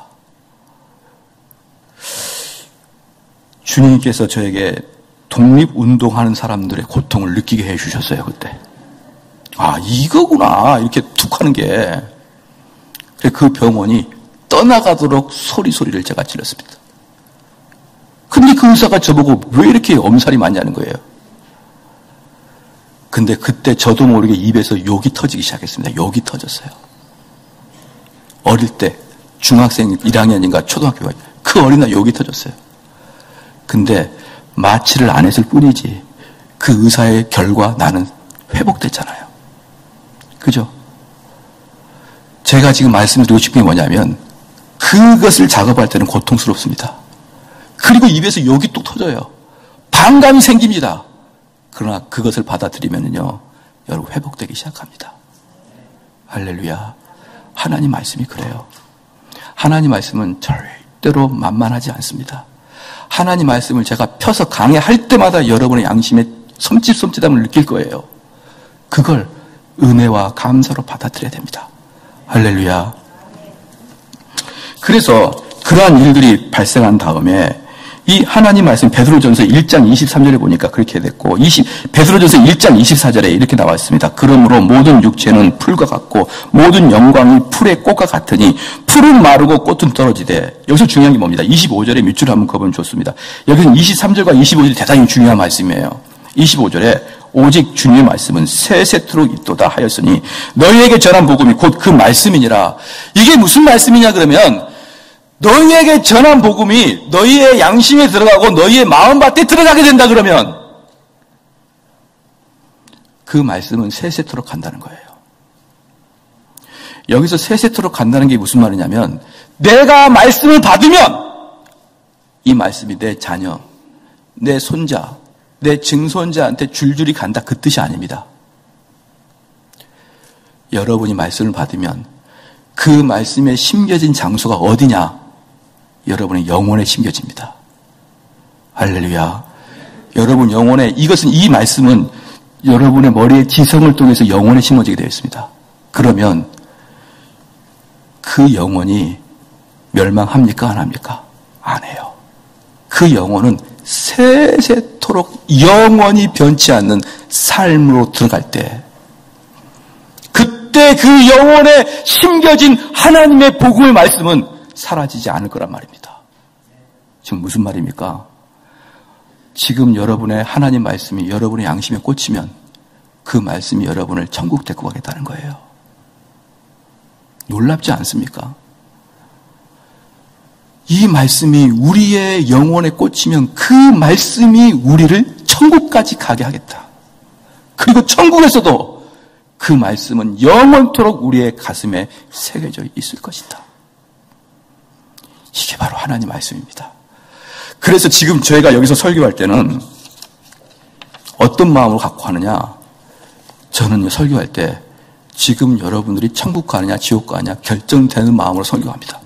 주님께서 저에게 독립운동하는 사람들의 고통을 느끼게 해주셨어요, 그때. 아, 이거구나. 이렇게 툭 하는 게. 그 병원이 떠나가도록 소리를 제가 질렀습니다. 근데 그 의사가 저보고 왜 이렇게 엄살이 많냐는 거예요. 근데 그때 저도 모르게 입에서 욕이 터지기 시작했습니다. 욕이 터졌어요. 어릴 때 중학생 1학년인가 초등학교가 그 어린아이 욕이 터졌어요. 근데 마취를 안 했을 뿐이지 그 의사의 결과 나는 회복됐잖아요. 그죠? 제가 지금 말씀드리고 싶은 게 뭐냐면 그것을 작업할 때는 고통스럽습니다. 그리고 입에서 욕이 뚝 터져요. 반감이 생깁니다. 그러나 그것을 받아들이면요 여러분 회복되기 시작합니다. 할렐루야. 하나님 말씀이 그래요. 하나님 말씀은 절대로 만만하지 않습니다. 하나님 말씀을 제가 펴서 강해할 때마다 여러분의 양심에 섬찟섬찟함을 느낄 거예요. 그걸 은혜와 감사로 받아들여야 됩니다. 할렐루야. 그래서 그러한 일들이 발생한 다음에 이 하나님 말씀 베드로전서 1장 23절에 보니까 그렇게 됐고 베드로전서 1장 24절에 이렇게 나와 있습니다. 그러므로 모든 육체는 풀과 같고 모든 영광이 풀의 꽃과 같으니 풀은 마르고 꽃은 떨어지되, 여기서 중요한 게 뭡니다. 25절에 밑줄 한번 그어보면 좋습니다. 여기서는 23절과 25절이 대단히 중요한 말씀이에요. 25절에 오직 주님의 말씀은 세세토록 있도다 하였으니 너희에게 전한 복음이 곧 그 말씀이니라. 이게 무슨 말씀이냐 그러면 너희에게 전한 복음이 너희의 양심에 들어가고 너희의 마음밭에 들어가게 된다 그러면 그 말씀은 세세토록 간다는 거예요. 여기서 세세토록 간다는 게 무슨 말이냐면 내가 말씀을 받으면 이 말씀이 내 자녀, 내 손자, 내 증손자한테 줄줄이 간다, 그 뜻이 아닙니다. 여러분이 말씀을 받으면 그 말씀에 심겨진 장소가 어디냐? 여러분의 영혼에 심겨집니다. 할렐루야. 여러분 영혼에, 이 말씀은 여러분의 머리에 지성을 통해서 영혼에 심어지게 되어 있습니다. 그러면 그 영혼이 멸망합니까? 안 합니까? 안 해요. 그 영혼은 세세토록 영원히 변치 않는 삶으로 들어갈 때, 그때 그 영혼에 심겨진 하나님의 복음의 말씀은 사라지지 않을 거란 말입니다. 지금 무슨 말입니까? 지금 여러분의 하나님 말씀이 여러분의 양심에 꽂히면 그 말씀이 여러분을 천국 데리고 가겠다는 거예요. 놀랍지 않습니까? 이 말씀이 우리의 영혼에 꽂히면 그 말씀이 우리를 천국까지 가게 하겠다. 그리고 천국에서도 그 말씀은 영원토록 우리의 가슴에 새겨져 있을 것이다. 이게 바로 하나님 말씀입니다. 그래서 지금 저희가 여기서 설교할 때는 어떤 마음으로 갖고 하느냐? 저는 설교할 때 지금 여러분들이 천국 가느냐 지옥 가느냐 결정되는 마음으로 설교합니다.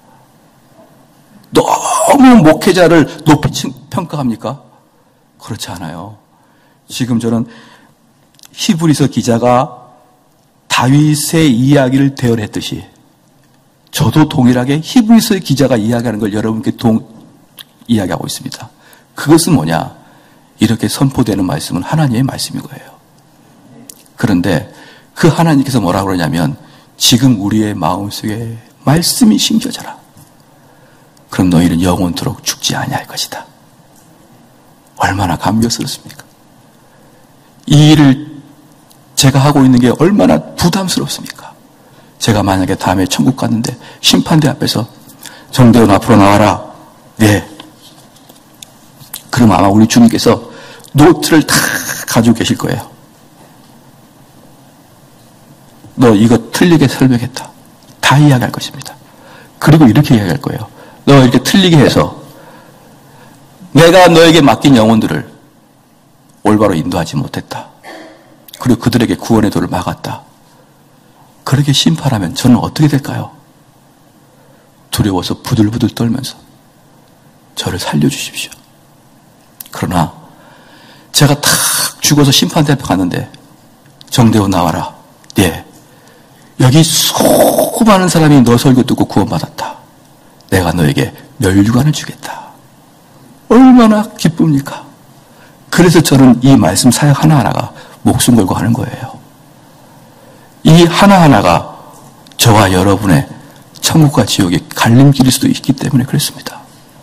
너무 목회자를 높이 평가합니까? 그렇지 않아요. 지금 저는 히브리서 기자가 다윗의 이야기를 대언했듯이 저도 동일하게 히브리서 기자가 이야기하는 걸 여러분께 이야기하고 있습니다. 그것은 뭐냐? 이렇게 선포되는 말씀은 하나님의 말씀인 거예요. 그런데 그 하나님께서 뭐라고 그러냐면 지금 우리의 마음속에 말씀이 심겨져라. 그럼 너희는 영원토록 죽지 아니할 것이다. 얼마나 감격스럽습니까? 이 일을 제가 하고 있는 게 얼마나 부담스럽습니까? 제가 만약에 다음에 천국 갔는데 심판대 앞에서 정대원 앞으로 나와라. 네. 그럼 아마 우리 주님께서 노트를 다 가지고 계실 거예요. 너 이거 틀리게 설명했다. 다 이야기할 것입니다. 그리고 이렇게 이야기할 거예요. 너 이렇게 틀리게 해서 내가 너에게 맡긴 영혼들을 올바로 인도하지 못했다. 그리고 그들에게 구원의 도를 막았다. 그렇게 심판하면 저는 어떻게 될까요? 두려워서 부들부들 떨면서 저를 살려주십시오. 그러나 제가 탁 죽어서 심판대 앞에 갔는데 정대원 나와라. 예. 여기 수많은 사람이 너 설교 듣고 구원받았다. 내가 너에게 멸류관을 주겠다. 얼마나 기쁩니까? 그래서 저는 이 말씀 사역 하나하나가 목숨 걸고 하는 거예요. 이 하나하나가 저와 여러분의 천국과 지옥의 갈림길일 수도 있기 때문에 그렇습니다.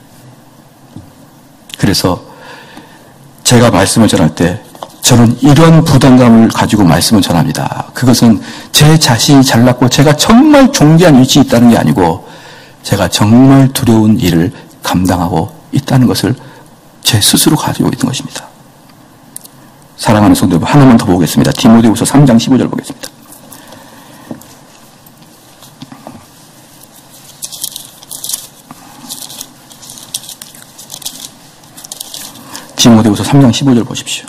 그래서 제가 말씀을 전할 때 저는 이런 부담감을 가지고 말씀을 전합니다. 그것은 제 자신이 잘났고 제가 정말 존귀한 위치에 있다는 게 아니고 제가 정말 두려운 일을 감당하고 있다는 것을 제 스스로 가지고 있는 것입니다. 사랑하는 성도 여러분, 하나만 더 보겠습니다. 디모데후서 3장 15절 보겠습니다. 디모데후서 3장 15절 보십시오.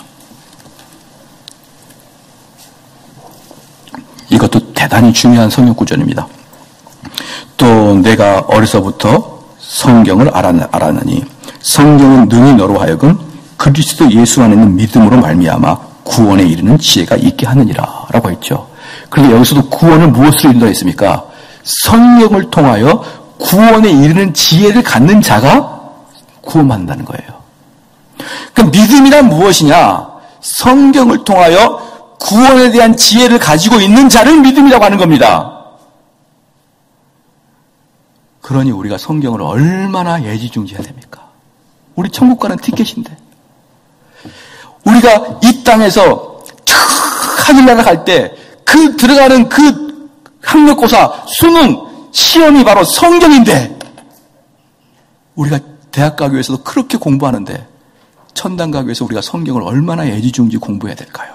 이것도 대단히 중요한 성경 구절입니다. 또 내가 어려서부터 성경을 알았느니 성경은 능히 너로 하여금 그리스도 예수 안에 있는 믿음으로 말미암아 구원에 이르는 지혜가 있게 하느니라 라고 했죠. 그런데 여기서도 구원을 무엇으로 인도했습니까? 성령을 통하여 구원에 이르는 지혜를 갖는 자가 구원받는다는 거예요. 그럼 믿음이란 무엇이냐? 성경을 통하여 구원에 대한 지혜를 가지고 있는 자를 믿음이라고 하는 겁니다. 그러니 우리가 성경을 얼마나 애지중지해야 됩니까? 우리 천국 가는 티켓인데. 우리가 이 땅에서 하늘나라 갈 때 그 들어가는 그 학력고사, 수능, 시험이 바로 성경인데 우리가 대학 가기 위해서도 그렇게 공부하는데 천당 가기 위해서 우리가 성경을 얼마나 애지중지 공부해야 될까요?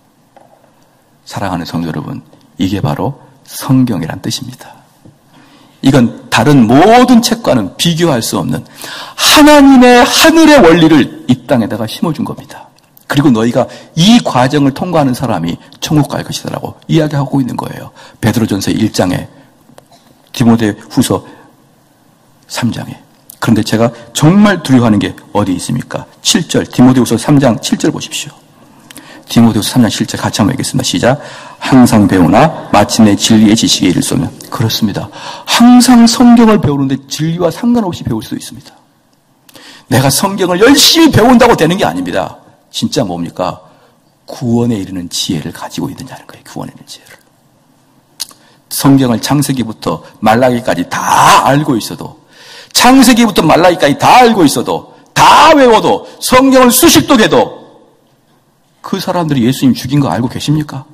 사랑하는 성도 여러분, 이게 바로 성경이란 뜻입니다. 이건 다른 모든 책과는 비교할 수 없는 하나님의 하늘의 원리를 이 땅에다가 심어준 겁니다. 그리고 너희가 이 과정을 통과하는 사람이 천국 갈 것이다라고 이야기하고 있는 거예요. 베드로전서 1장에, 디모데후서 3장에. 그런데 제가 정말 두려워하는 게 어디 있습니까? 7절, 디모데후서 3장 7절 보십시오. 디모데후서 3장 7절 같이 한번 읽겠습니다. 시작. 항상 배우나 마침내 진리의 지식에 이를 수 없는. 그렇습니다. 항상 성경을 배우는데 진리와 상관없이 배울 수 있습니다. 내가 성경을 열심히 배운다고 되는 게 아닙니다. 진짜 뭡니까? 구원에 이르는 지혜를 가지고 있느냐는 거예요. 구원에 이르는 지혜를. 성경을 창세기부터 말라기까지 다 알고 있어도, 창세기부터 말라기까지 다 알고 있어도, 다 외워도, 성경을 수십 독 해도 그 사람들이 예수님 죽인 거 알고 계십니까?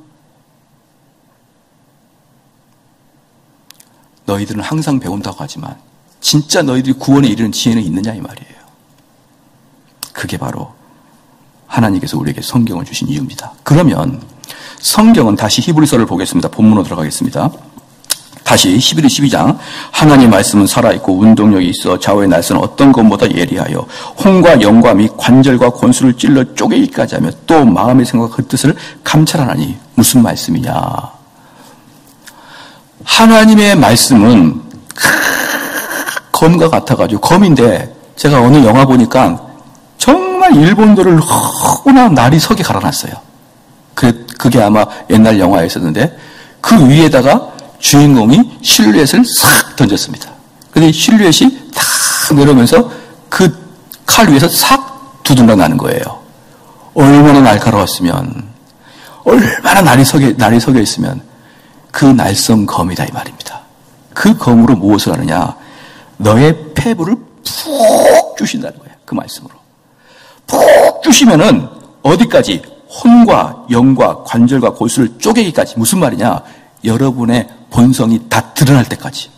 너희들은 항상 배운다고 하지만 진짜 너희들이 구원에 이르는 지혜는 있느냐 이 말이에요. 그게 바로 하나님께서 우리에게 성경을 주신 이유입니다. 그러면 성경은 다시 히브리서를 보겠습니다. 본문으로 들어가겠습니다. 다시 11일 12장. 하나님의 말씀은 살아있고 운동력이 있어 좌우의 날선 어떤 것보다 예리하여 혼과 영과 및 관절과 권수를 찔러 쪼개기까지 하며 또 마음의 생각과 그 뜻을 감찰하나니. 무슨 말씀이냐? 하나님의 말씀은 검과 같아가지고, 검인데 제가 어느 영화 보니까 정말 일본도를 허구나 날이 서게 갈아놨어요. 그게 아마 옛날 영화였었는데 그 위에다가 주인공이 실루엣을 싹 던졌습니다. 근데 실루엣이 탁 내려오면서 그 칼 위에서 싹 두둥락 나는 거예요. 얼마나 날카로웠으면, 얼마나 날이 서게 있으면 그 날성 검이다 이 말입니다. 그 검으로 무엇을 하느냐? 너의 폐부를 푹 주신다는 거예요. 그 말씀으로. 푹 주시면은 어디까지? 혼과 영과 관절과 골수를 쪼개기까지. 무슨 말이냐? 여러분의 본성이 다 드러날 때까지.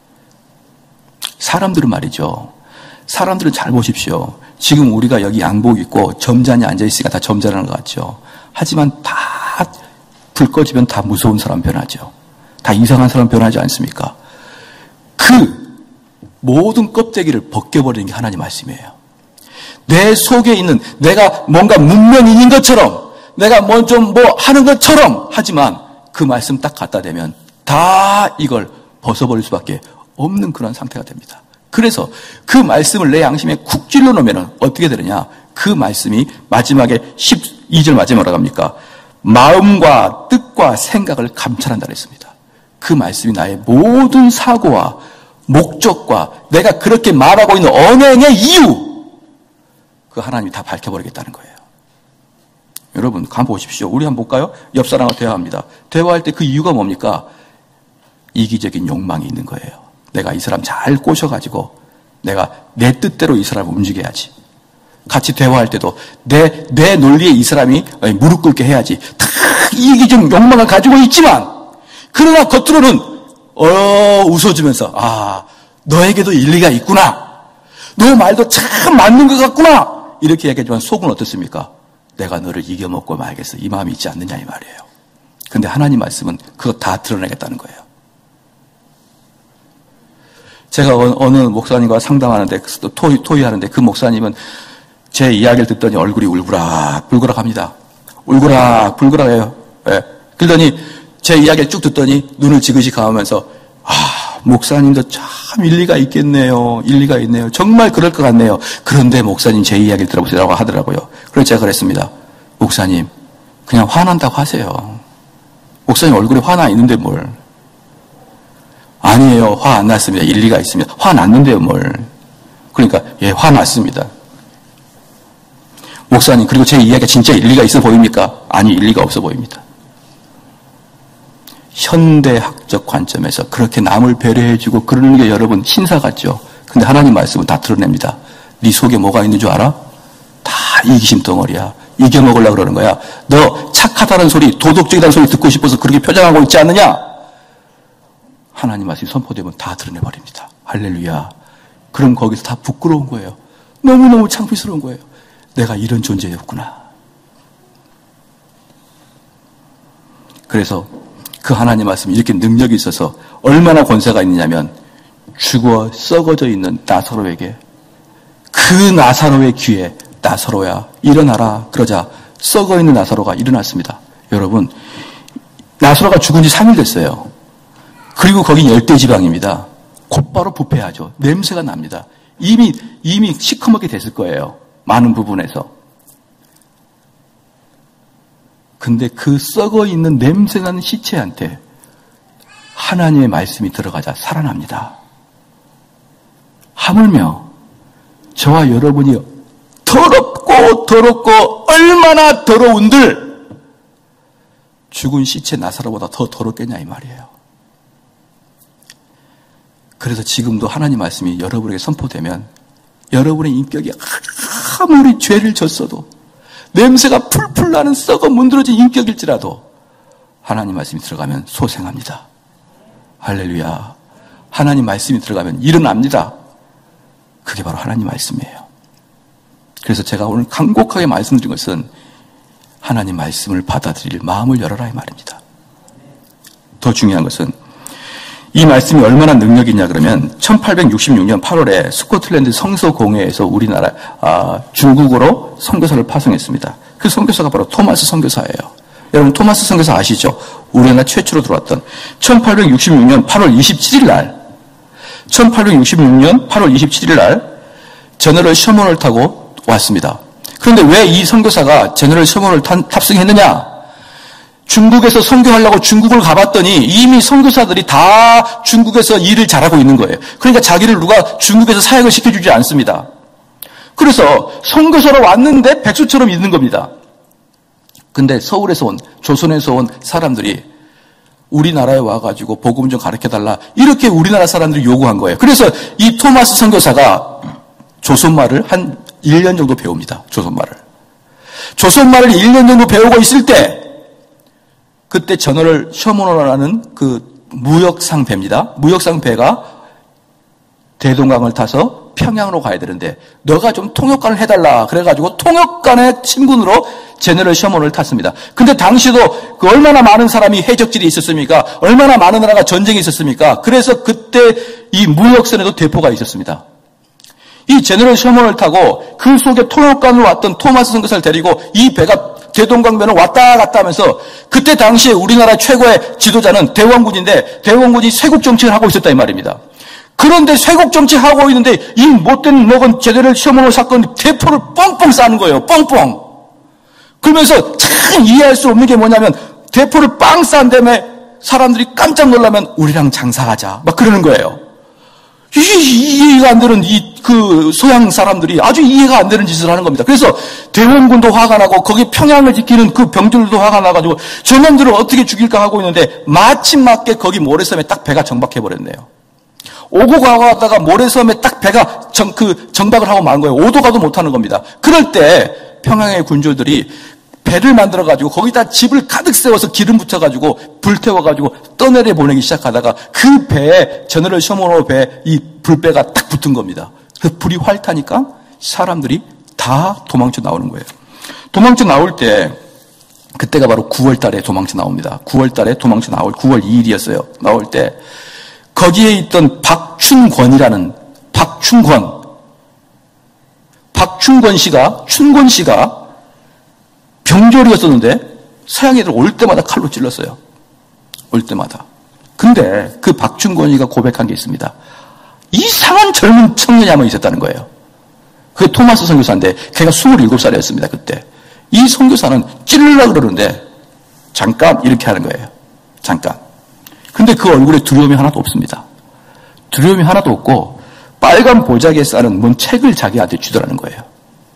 사람들은 말이죠. 사람들은 잘 보십시오. 지금 우리가 여기 양복 입고 점잖이 앉아있으니까 다 점잖은 것 같죠. 하지만 다 불 꺼지면 다 무서운 사람 변하죠. 다 이상한 사람 변하지 않습니까? 그 모든 껍데기를 벗겨버리는 게 하나님 말씀이에요. 내 속에 있는 내가 뭔가 문명인인 것처럼, 내가 뭐 하는 것처럼 하지만 그 말씀 딱 갖다 대면 다 이걸 벗어버릴 수밖에 없는 그런 상태가 됩니다. 그래서 그 말씀을 내 양심에 쿡 찔러 놓으면 어떻게 되느냐? 그 말씀이 마지막에 12절 마지막으로 갑니까? 마음과 뜻과 생각을 감찰한다 그랬습니다. 그 말씀이 나의 모든 사고와 목적과 내가 그렇게 말하고 있는 언행의 이유, 그 하나님이 다 밝혀버리겠다는 거예요. 여러분 한번 보십시오. 우리 한번 볼까요? 옆 사람과 대화합니다. 대화할 때 그 이유가 뭡니까? 이기적인 욕망이 있는 거예요. 내가 이 사람 잘 꼬셔가지고 내가 내 뜻대로 이 사람을 움직여야지. 같이 대화할 때도 내 논리에 이 사람이 무릎 꿇게 해야지. 다 이기적 욕망을 가지고 있지만, 그러나 겉으로는 웃어주면서 너에게도 일리가 있구나. 너 말도 참 맞는 것 같구나. 이렇게 얘기하지만 속은 어떻습니까? 내가 너를 이겨먹고 말겠어. 이 마음이 있지 않느냐 이 말이에요. 그런데 하나님 말씀은 그거 다 드러내겠다는 거예요. 제가 어느 목사님과 상담하는데, 또 토의하는데 그 목사님은 제 이야기를 듣더니 얼굴이 울그락 합니다. 울그락 해요. 네. 그러더니 제 이야기를 쭉 듣더니 눈을 지그시 감으면서 목사님도 참 일리가 있겠네요. 일리가 있네요. 정말 그럴 것 같네요. 그런데 목사님 제 이야기를 들어보시라고 하더라고요. 그래서 제가 그랬습니다. 목사님 그냥 화난다고 하세요. 목사님 얼굴에 화나 있는데 뭘. 아니에요. 화 안 났습니다. 일리가 있습니다. 화 났는데요, 뭘. 그러니까, 예, 화 났습니다. 목사님, 그리고 제 이야기가 진짜 일리가 있어 보입니까? 아니, 일리가 없어 보입니다. 현대학적 관점에서 그렇게 남을 배려해주고 그러는 게 여러분 신사 같죠? 근데 하나님 말씀은 다 드러냅니다. 네 속에 뭐가 있는 줄 알아? 다 이기심 덩어리야. 이겨먹으려고 그러는 거야. 너 착하다는 소리, 도덕적이다는 소리 듣고 싶어서 그렇게 표장하고 있지 않느냐? 하나님 말씀이 선포되면 다 드러내버립니다. 할렐루야. 그럼 거기서 다 부끄러운 거예요. 너무너무 창피스러운 거예요. 내가 이런 존재였구나. 그래서 그 하나님 말씀이 이렇게 능력이 있어서 얼마나 권세가 있느냐면 죽어 썩어져 있는 나사로에게 그 나사로의 귀에 나사로야 일어나라 그러자 썩어 있는 나사로가 일어났습니다. 여러분 나사로가 죽은 지 3일 됐어요. 그리고 거긴 열대지방입니다. 곧바로 부패하죠. 냄새가 납니다. 이미 시커멓게 됐을 거예요. 많은 부분에서. 근데 그 썩어 있는 냄새나는 시체한테 하나님의 말씀이 들어가자 살아납니다. 하물며 저와 여러분이 더럽고 얼마나 더러운들 죽은 시체 나사로보다 더 더럽겠냐 이 말이에요. 그래서 지금도 하나님 말씀이 여러분에게 선포되면 여러분의 인격이 아무리 죄를 졌어도 냄새가 풀풀 나는 썩어 문드러진 인격일지라도 하나님 말씀이 들어가면 소생합니다. 할렐루야. 하나님 말씀이 들어가면 일어납니다. 그게 바로 하나님 말씀이에요. 그래서 제가 오늘 간곡하게 말씀드린 것은 하나님 말씀을 받아들일 마음을 열어라 이 말입니다. 더 중요한 것은 이 말씀이 얼마나 능력이 있냐 그러면 1866년 8월에 스코틀랜드 성서공회에서 우리나라 중국어로 선교사를 파송했습니다. 그 선교사가 바로 토마스 선교사예요. 여러분 토마스 선교사 아시죠? 우리나라 최초로 들어왔던 1866년 8월 27일 날 1866년 8월 27일 날 제너럴 셔먼을 타고 왔습니다. 그런데 왜 이 선교사가 제너럴 셔먼을 탑승했느냐? 중국에서 선교하려고 중국을 가봤더니 이미 선교사들이 다 중국에서 일을 잘하고 있는 거예요. 그러니까 자기를 누가 중국에서 사역을 시켜주지 않습니다. 그래서 선교사로 왔는데 백수처럼 있는 겁니다. 근데 서울에서 온, 조선에서 온 사람들이 우리나라에 와가지고 복음 좀 가르쳐달라 이렇게 우리나라 사람들이 요구한 거예요. 그래서 이 토마스 선교사가 조선말을 한 1년 정도 배웁니다. 조선말을 1년 정도 배우고 있을 때 그때 제너럴 셔먼호라는 그 무역상 배입니다. 무역상 배가 대동강을 타서 평양으로 가야 되는데 너가 좀 통역관을 해달라 그래가지고 통역관의 친분으로 제너럴 셔먼을 탔습니다. 근데 당시도 그 얼마나 많은 사람이 해적질이 있었습니까? 얼마나 많은 나라가 전쟁이 있었습니까? 그래서 그때 이 무역선에도 대포가 있었습니다. 이 제너럴 셔먼을 타고 그 속에 통역관으로 왔던 토마스 선교사를 데리고 이 배가 대동강변을 왔다 갔다 하면서 그때 당시에 우리나라 최고의 지도자는 대원군인데 대원군이 쇄국 정치를 하고 있었다 이 말입니다. 그런데 쇄국 정치하고 있는데 이 못된 먹은 제너럴 셔먼 사건 대포를 뻥뻥 싸는 거예요. 뻥뻥. 그러면서 참 이해할 수 없는 게 뭐냐면 대포를 빵 싼 다음에 사람들이 깜짝 놀라면 우리랑 장사하자 막 그러는 거예요. 이해가 안 되는 그 소양 사람들이 아주 이해가 안 되는 짓을 하는 겁니다. 그래서 대원군도 화가 나고 거기 평양을 지키는 그 병들도 화가 나가지고 저놈들을 어떻게 죽일까 하고 있는데 마침 맞게 거기 모래섬에 딱 배가 정박해버렸네요. 오고 가고 하다가 모래섬에 딱 배가 정박을 하고 만 거예요. 오도 가도 못하는 겁니다. 그럴 때 평양의 군주들이 배를 만들어가지고 거기다 집을 가득 세워서 기름 붙여가지고 불태워가지고 떠내려 보내기 시작하다가 그 배에 제너럴 셔먼호 배에 이 불배가 딱 붙은 겁니다. 그 불이 활타니까 사람들이 다 도망쳐 나오는 거예요. 도망쳐 나올 때 그때가 바로 9월 달에 도망쳐 나옵니다. 9월 달에 도망쳐 나올 9월 2일이었어요. 나올 때 거기에 있던 박춘권 씨가 병졸이었었는데 서양 애들 올 때마다 칼로 찔렀어요. 올 때마다. 근데 그 박춘권이가 고백한 게 있습니다. 이상한 젊은 청년이 한 명 있었다는 거예요. 그게 토마스 선교사인데 걔가 27살이었습니다. 그때. 이 선교사는 찔르려고 그러는데 잠깐 이렇게 하는 거예요. 잠깐. 근데 그 얼굴에 두려움이 하나도 없습니다. 두려움이 하나도 없고 빨간 보자기에 싸는 뭔 책을 자기한테 주더라는 거예요.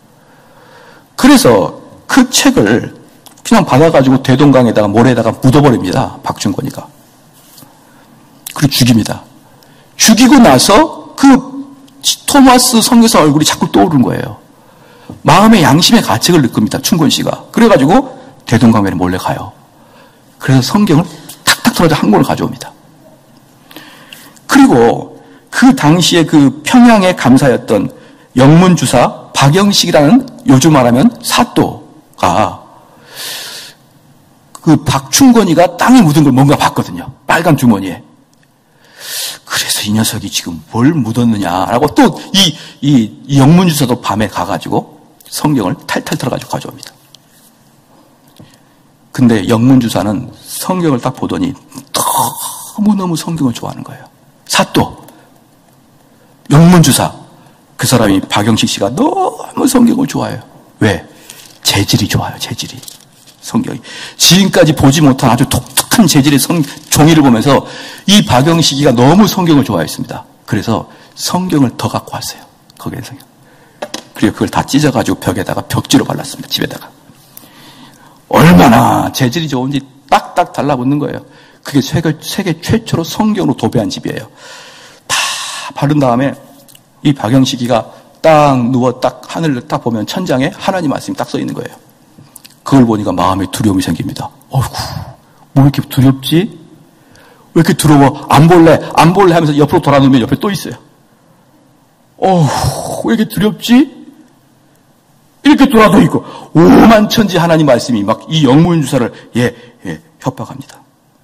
그래서 그 책을 그냥 받아가지고 대동강에다가 모래에다가 묻어버립니다. 박충권이가. 그리고 죽입니다. 죽이고 나서 그 토마스 선교사 얼굴이 자꾸 떠오르는 거예요. 마음의 양심의 가책을 느낍니다. 충권 씨가. 그래가지고 대동강변에 몰래 가요. 그래서 성경을 탁탁 털어서 한 권을 가져옵니다. 그리고 그 당시에 그 평양의 감사였던 영문주사 박영식이라는 요즘 말하면 사또가 그 박충권이가 땅에 묻은 걸 뭔가 봤거든요. 빨간 주머니에. 그래서 이 녀석이 지금 뭘 묻었느냐라고 또 이 영문주사도 밤에 가가지고 성경을 탈탈 털어가지고 가져옵니다. 근데 영문주사는 성경을 딱 보더니 너무너무 성경을 좋아하는 거예요. 사또, 영문주사, 그 사람이 박영식 씨가 너무 성경을 좋아해요. 왜? 재질이 좋아요, 재질이. 성경이. 지금까지 보지 못한 아주 독특한 재질의 종이를 보면서 이 박영식이가 너무 성경을 좋아했습니다. 그래서 성경을 더 갖고 왔어요. 거기에 성경. 그리고 그걸 다 찢어가지고 벽에다가 벽지로 발랐습니다. 집에다가. 얼마나 재질이 좋은지 딱딱 달라붙는 거예요. 그게 세계 최초로 성경으로 도배한 집이에요. 다 바른 다음에 이 박영식이가 딱 누워 딱 하늘을 딱 보면 천장에 하나님 말씀이 딱 써 있는 거예요. 그걸 보니까 마음에 두려움이 생깁니다. 어이구, 뭐 이렇게 두렵지? 왜 이렇게 두려워? 안 볼래 하면서 옆으로 돌아누면 옆에 또 있어요. 왜 이렇게 두렵지? 이렇게 돌아도 있고, 오만천지 하나님 말씀이 막 이 영문주사를, 협박합니다.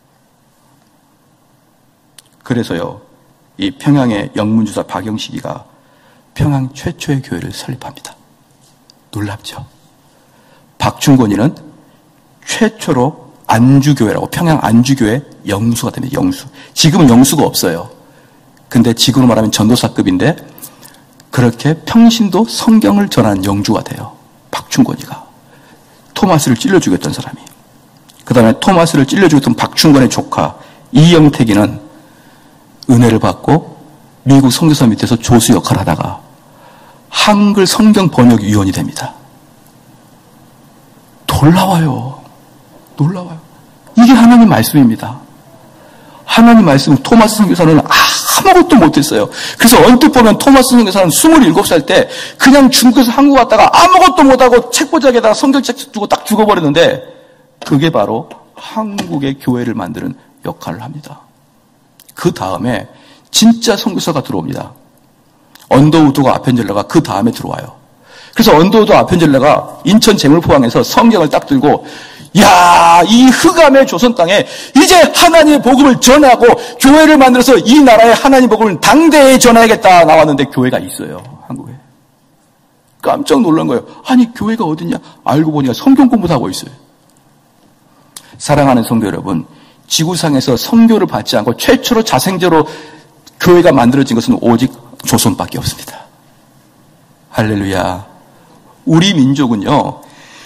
그래서요, 이 평양의 영문주사 박영식이가 평양 최초의 교회를 설립합니다. 놀랍죠? 박충권이는 최초로 안주교회라고 평양 안주교회 영수가 됩니다. 영수. 지금은 영수가 없어요. 근데 지금으로 말하면 전도사급인데 그렇게 평신도 성경을 전하는 영주가 돼요. 박충권이가. 토마스를 찔러 죽였던 사람이. 그 다음에 토마스를 찔러 죽였던 박충권의 조카 이영택이는 은혜를 받고 미국 선교사 밑에서 조수 역할을 하다가 한글 성경 번역위원이 됩니다. 놀라워요. 이게 하나님 말씀입니다. 하나님 말씀, 토마스 선교사는 아무것도 못했어요. 그래서 언뜻 보면 토마스 선교사는 27살 때 그냥 중국에서 한국 왔다가 아무것도 못하고 책보자기에다가 성경책 주고 딱 죽어버렸는데 그게 바로 한국의 교회를 만드는 역할을 합니다. 그 다음에 진짜 선교사가 들어옵니다. 언더우드와 아펜젤러가 그 다음에 들어와요. 그래서 언더우드 아펜젤러가 인천 재물포항에서 성경을 딱 들고 이 흑암의 조선 땅에 이제 하나님의 복음을 전하고 교회를 만들어서 이 나라의 하나님의 복음을 당대에 전해야겠다 나왔는데 교회가 있어요. 한국에. 깜짝 놀란 거예요. 아니 교회가 어딨냐? 알고 보니까 성경 공부도 하고 있어요. 사랑하는 성도 여러분, 지구상에서 선교를 받지 않고 최초로 자생제로 교회가 만들어진 것은 오직 조선밖에 없습니다. 할렐루야. 우리 민족은요,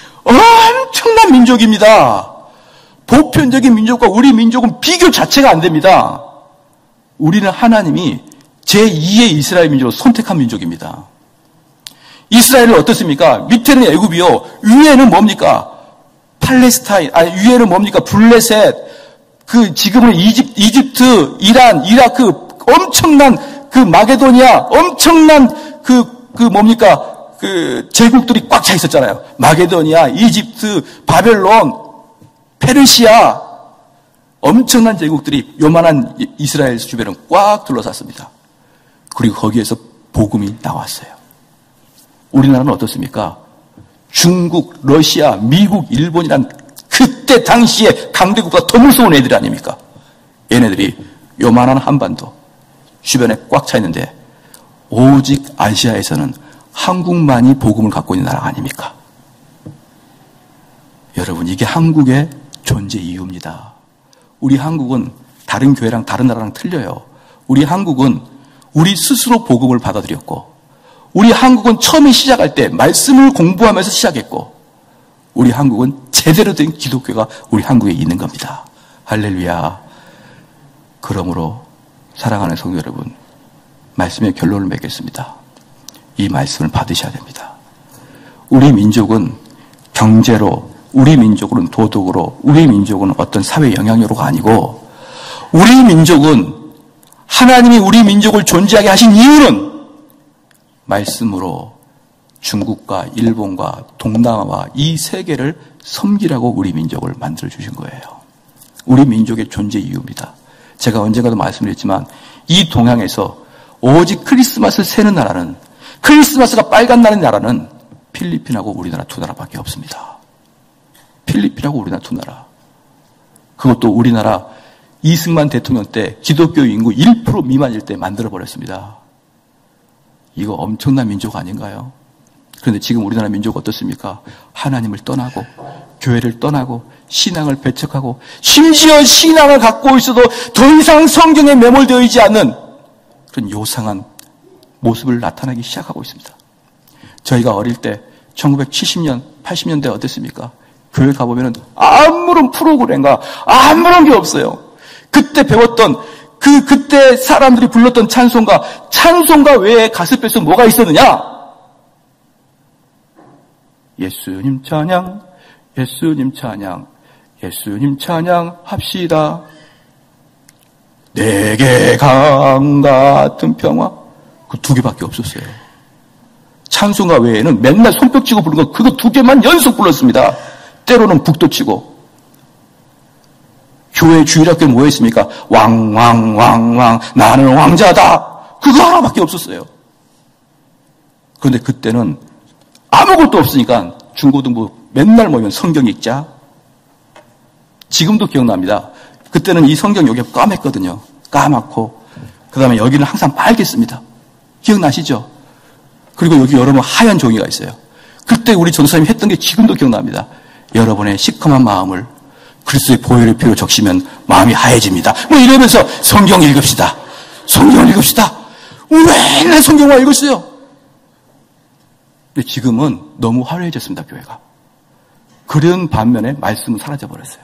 엄청난 민족입니다. 보편적인 민족과 우리 민족은 비교 자체가 안 됩니다. 우리는 하나님이 제2의 이스라엘 민족으로 선택한 민족입니다. 이스라엘은 어떻습니까? 밑에는 애굽이요. 위에는 뭡니까? 팔레스타인, 위에는 뭡니까? 블레셋, 지금은 이집트, 이란, 이라크, 엄청난 마게도니아, 엄청난 뭡니까? 제국들이 꽉 차 있었잖아요. 마게도니아, 이집트, 바벨론, 페르시아, 엄청난 제국들이 요만한 이스라엘 주변을 꽉 둘러쌌습니다. 그리고 거기에서 복음이 나왔어요. 우리나라는 어떻습니까? 중국, 러시아, 미국, 일본이란 그때 당시에 강대국보다 더 무서운 애들 아닙니까? 얘네들이 요만한 한반도 주변에 꽉 차 있는데 오직 아시아에서는 한국만이 복음을 갖고 있는 나라 아닙니까? 여러분, 이게 한국의 존재 이유입니다. 우리 한국은 다른 교회랑 다른 나라랑 틀려요. 우리 한국은 우리 스스로 복음을 받아들였고, 우리 한국은 처음에 시작할 때 말씀을 공부하면서 시작했고, 우리 한국은 제대로 된 기독교가 우리 한국에 있는 겁니다. 할렐루야. 그러므로 사랑하는 성도 여러분, 말씀의 결론을 맺겠습니다. 이 말씀을 받으셔야 됩니다. 우리 민족은 경제로, 우리 민족은 도덕으로, 우리 민족은 어떤 사회 영향력으로가 아니고, 우리 민족은 하나님이 우리 민족을 존재하게 하신 이유는 말씀으로 중국과 일본과 동남아와 이 세계를 섬기라고 우리 민족을 만들어 주신 거예요. 우리 민족의 존재 이유입니다. 제가 언젠가도 말씀드렸지만 이 동양에서 오직 크리스마스를 세는 나라는, 크리스마스가 빨간 날인 나라는 필리핀하고 우리나라 두 나라밖에 없습니다. 필리핀하고 우리나라 두 나라. 그것도 우리나라 이승만 대통령 때 기독교 인구 1% 미만일 때 만들어버렸습니다. 이거 엄청난 민족 아닌가요? 그런데 지금 우리나라 민족은 어떻습니까? 하나님을 떠나고 교회를 떠나고 신앙을 배척하고 심지어 신앙을 갖고 있어도 더 이상 성경에 매몰되어 있지 않는 그런 요상한 모습을 나타나기 시작하고 있습니다. 저희가 어릴 때 1970년, 80년대 어땠습니까? 교회 가보면 아무런 프로그램과 아무런 게 없어요. 그때 배웠던 그때 사람들이 불렀던 찬송가 외에 가스펠에서 뭐가 있었느냐? 예수님 찬양, 예수님 찬양, 예수님 찬양 합시다. 내게 강 같은 평화. 그 두 개밖에 없었어요. 찬송가 외에는 맨날 손뼉 치고 부른 거 그거 두 개만 연속 불렀습니다. 때로는 북도 치고. 교회 주일학교에 뭐 했습니까? 왕왕왕왕 나는 왕자다. 그거 하나밖에 없었어요. 그런데 그때는 아무것도 없으니까 중고등부 맨날 모이면 성경 읽자. 지금도 기억납니다. 그때는 이 성경 여기가 까맸거든요. 까맣고 그 다음에 여기는 항상 빨겠습니다. 기억나시죠? 그리고 여기 여러분 하얀 종이가 있어요. 그때 우리 전도사님이 했던 게 지금도 기억납니다. 여러분의 시커먼 마음을 그리스도의 보혈의 피로 적시면 마음이 하얘집니다. 뭐 이러면서 성경 읽읍시다. 성경을 읽읍시다. 맨날 성경만 읽었어요. 근데 지금은 너무 화려해졌습니다, 교회가. 그런 반면에 말씀은 사라져버렸어요.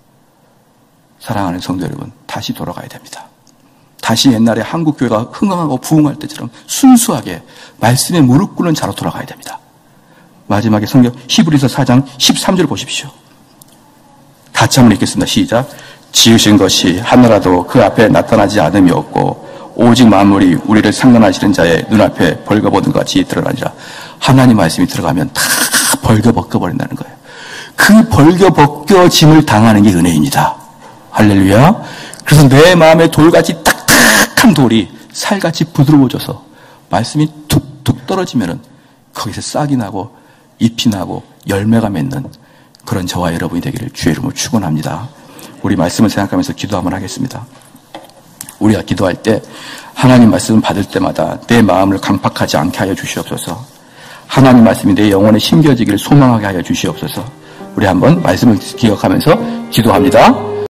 사랑하는 성도 여러분, 다시 돌아가야 됩니다. 다시 옛날에 한국 교회가 흥황하고 부흥할 때처럼 순수하게 말씀에 무릎 꿇는 자로 돌아가야 됩니다. 마지막에 성경 히브리서 4장 13절 보십시오. 같이 한번 읽겠습니다. 시작. 지으신 것이 하나라도 그 앞에 나타나지 않음이 없고 오직 만물이 우리를 상관하시는 자의 눈앞에 벌거벗은 것 같이 드러나니라. 하나님 말씀이 들어가면 다 벌거벗겨버린다는 거예요. 그 벌거벗겨짐을 당하는 게 은혜입니다. 할렐루야. 그래서 내 마음에 돌같이 딱딱한 돌이 살같이 부드러워져서 말씀이 툭툭 떨어지면은 거기서 싹이 나고 잎이 나고 열매가 맺는 그런 저와 여러분이 되기를 주의 이름으로 축원합니다. 우리 말씀을 생각하면서 기도 한번 하겠습니다. 우리가 기도할 때 하나님 말씀을 받을 때마다 내 마음을 강팍하지 않게 하여 주시옵소서. 하나님 말씀이 내 영혼에 심겨지기를 소망하게 하여 주시옵소서. 우리 한번 말씀을 기억하면서 기도합니다.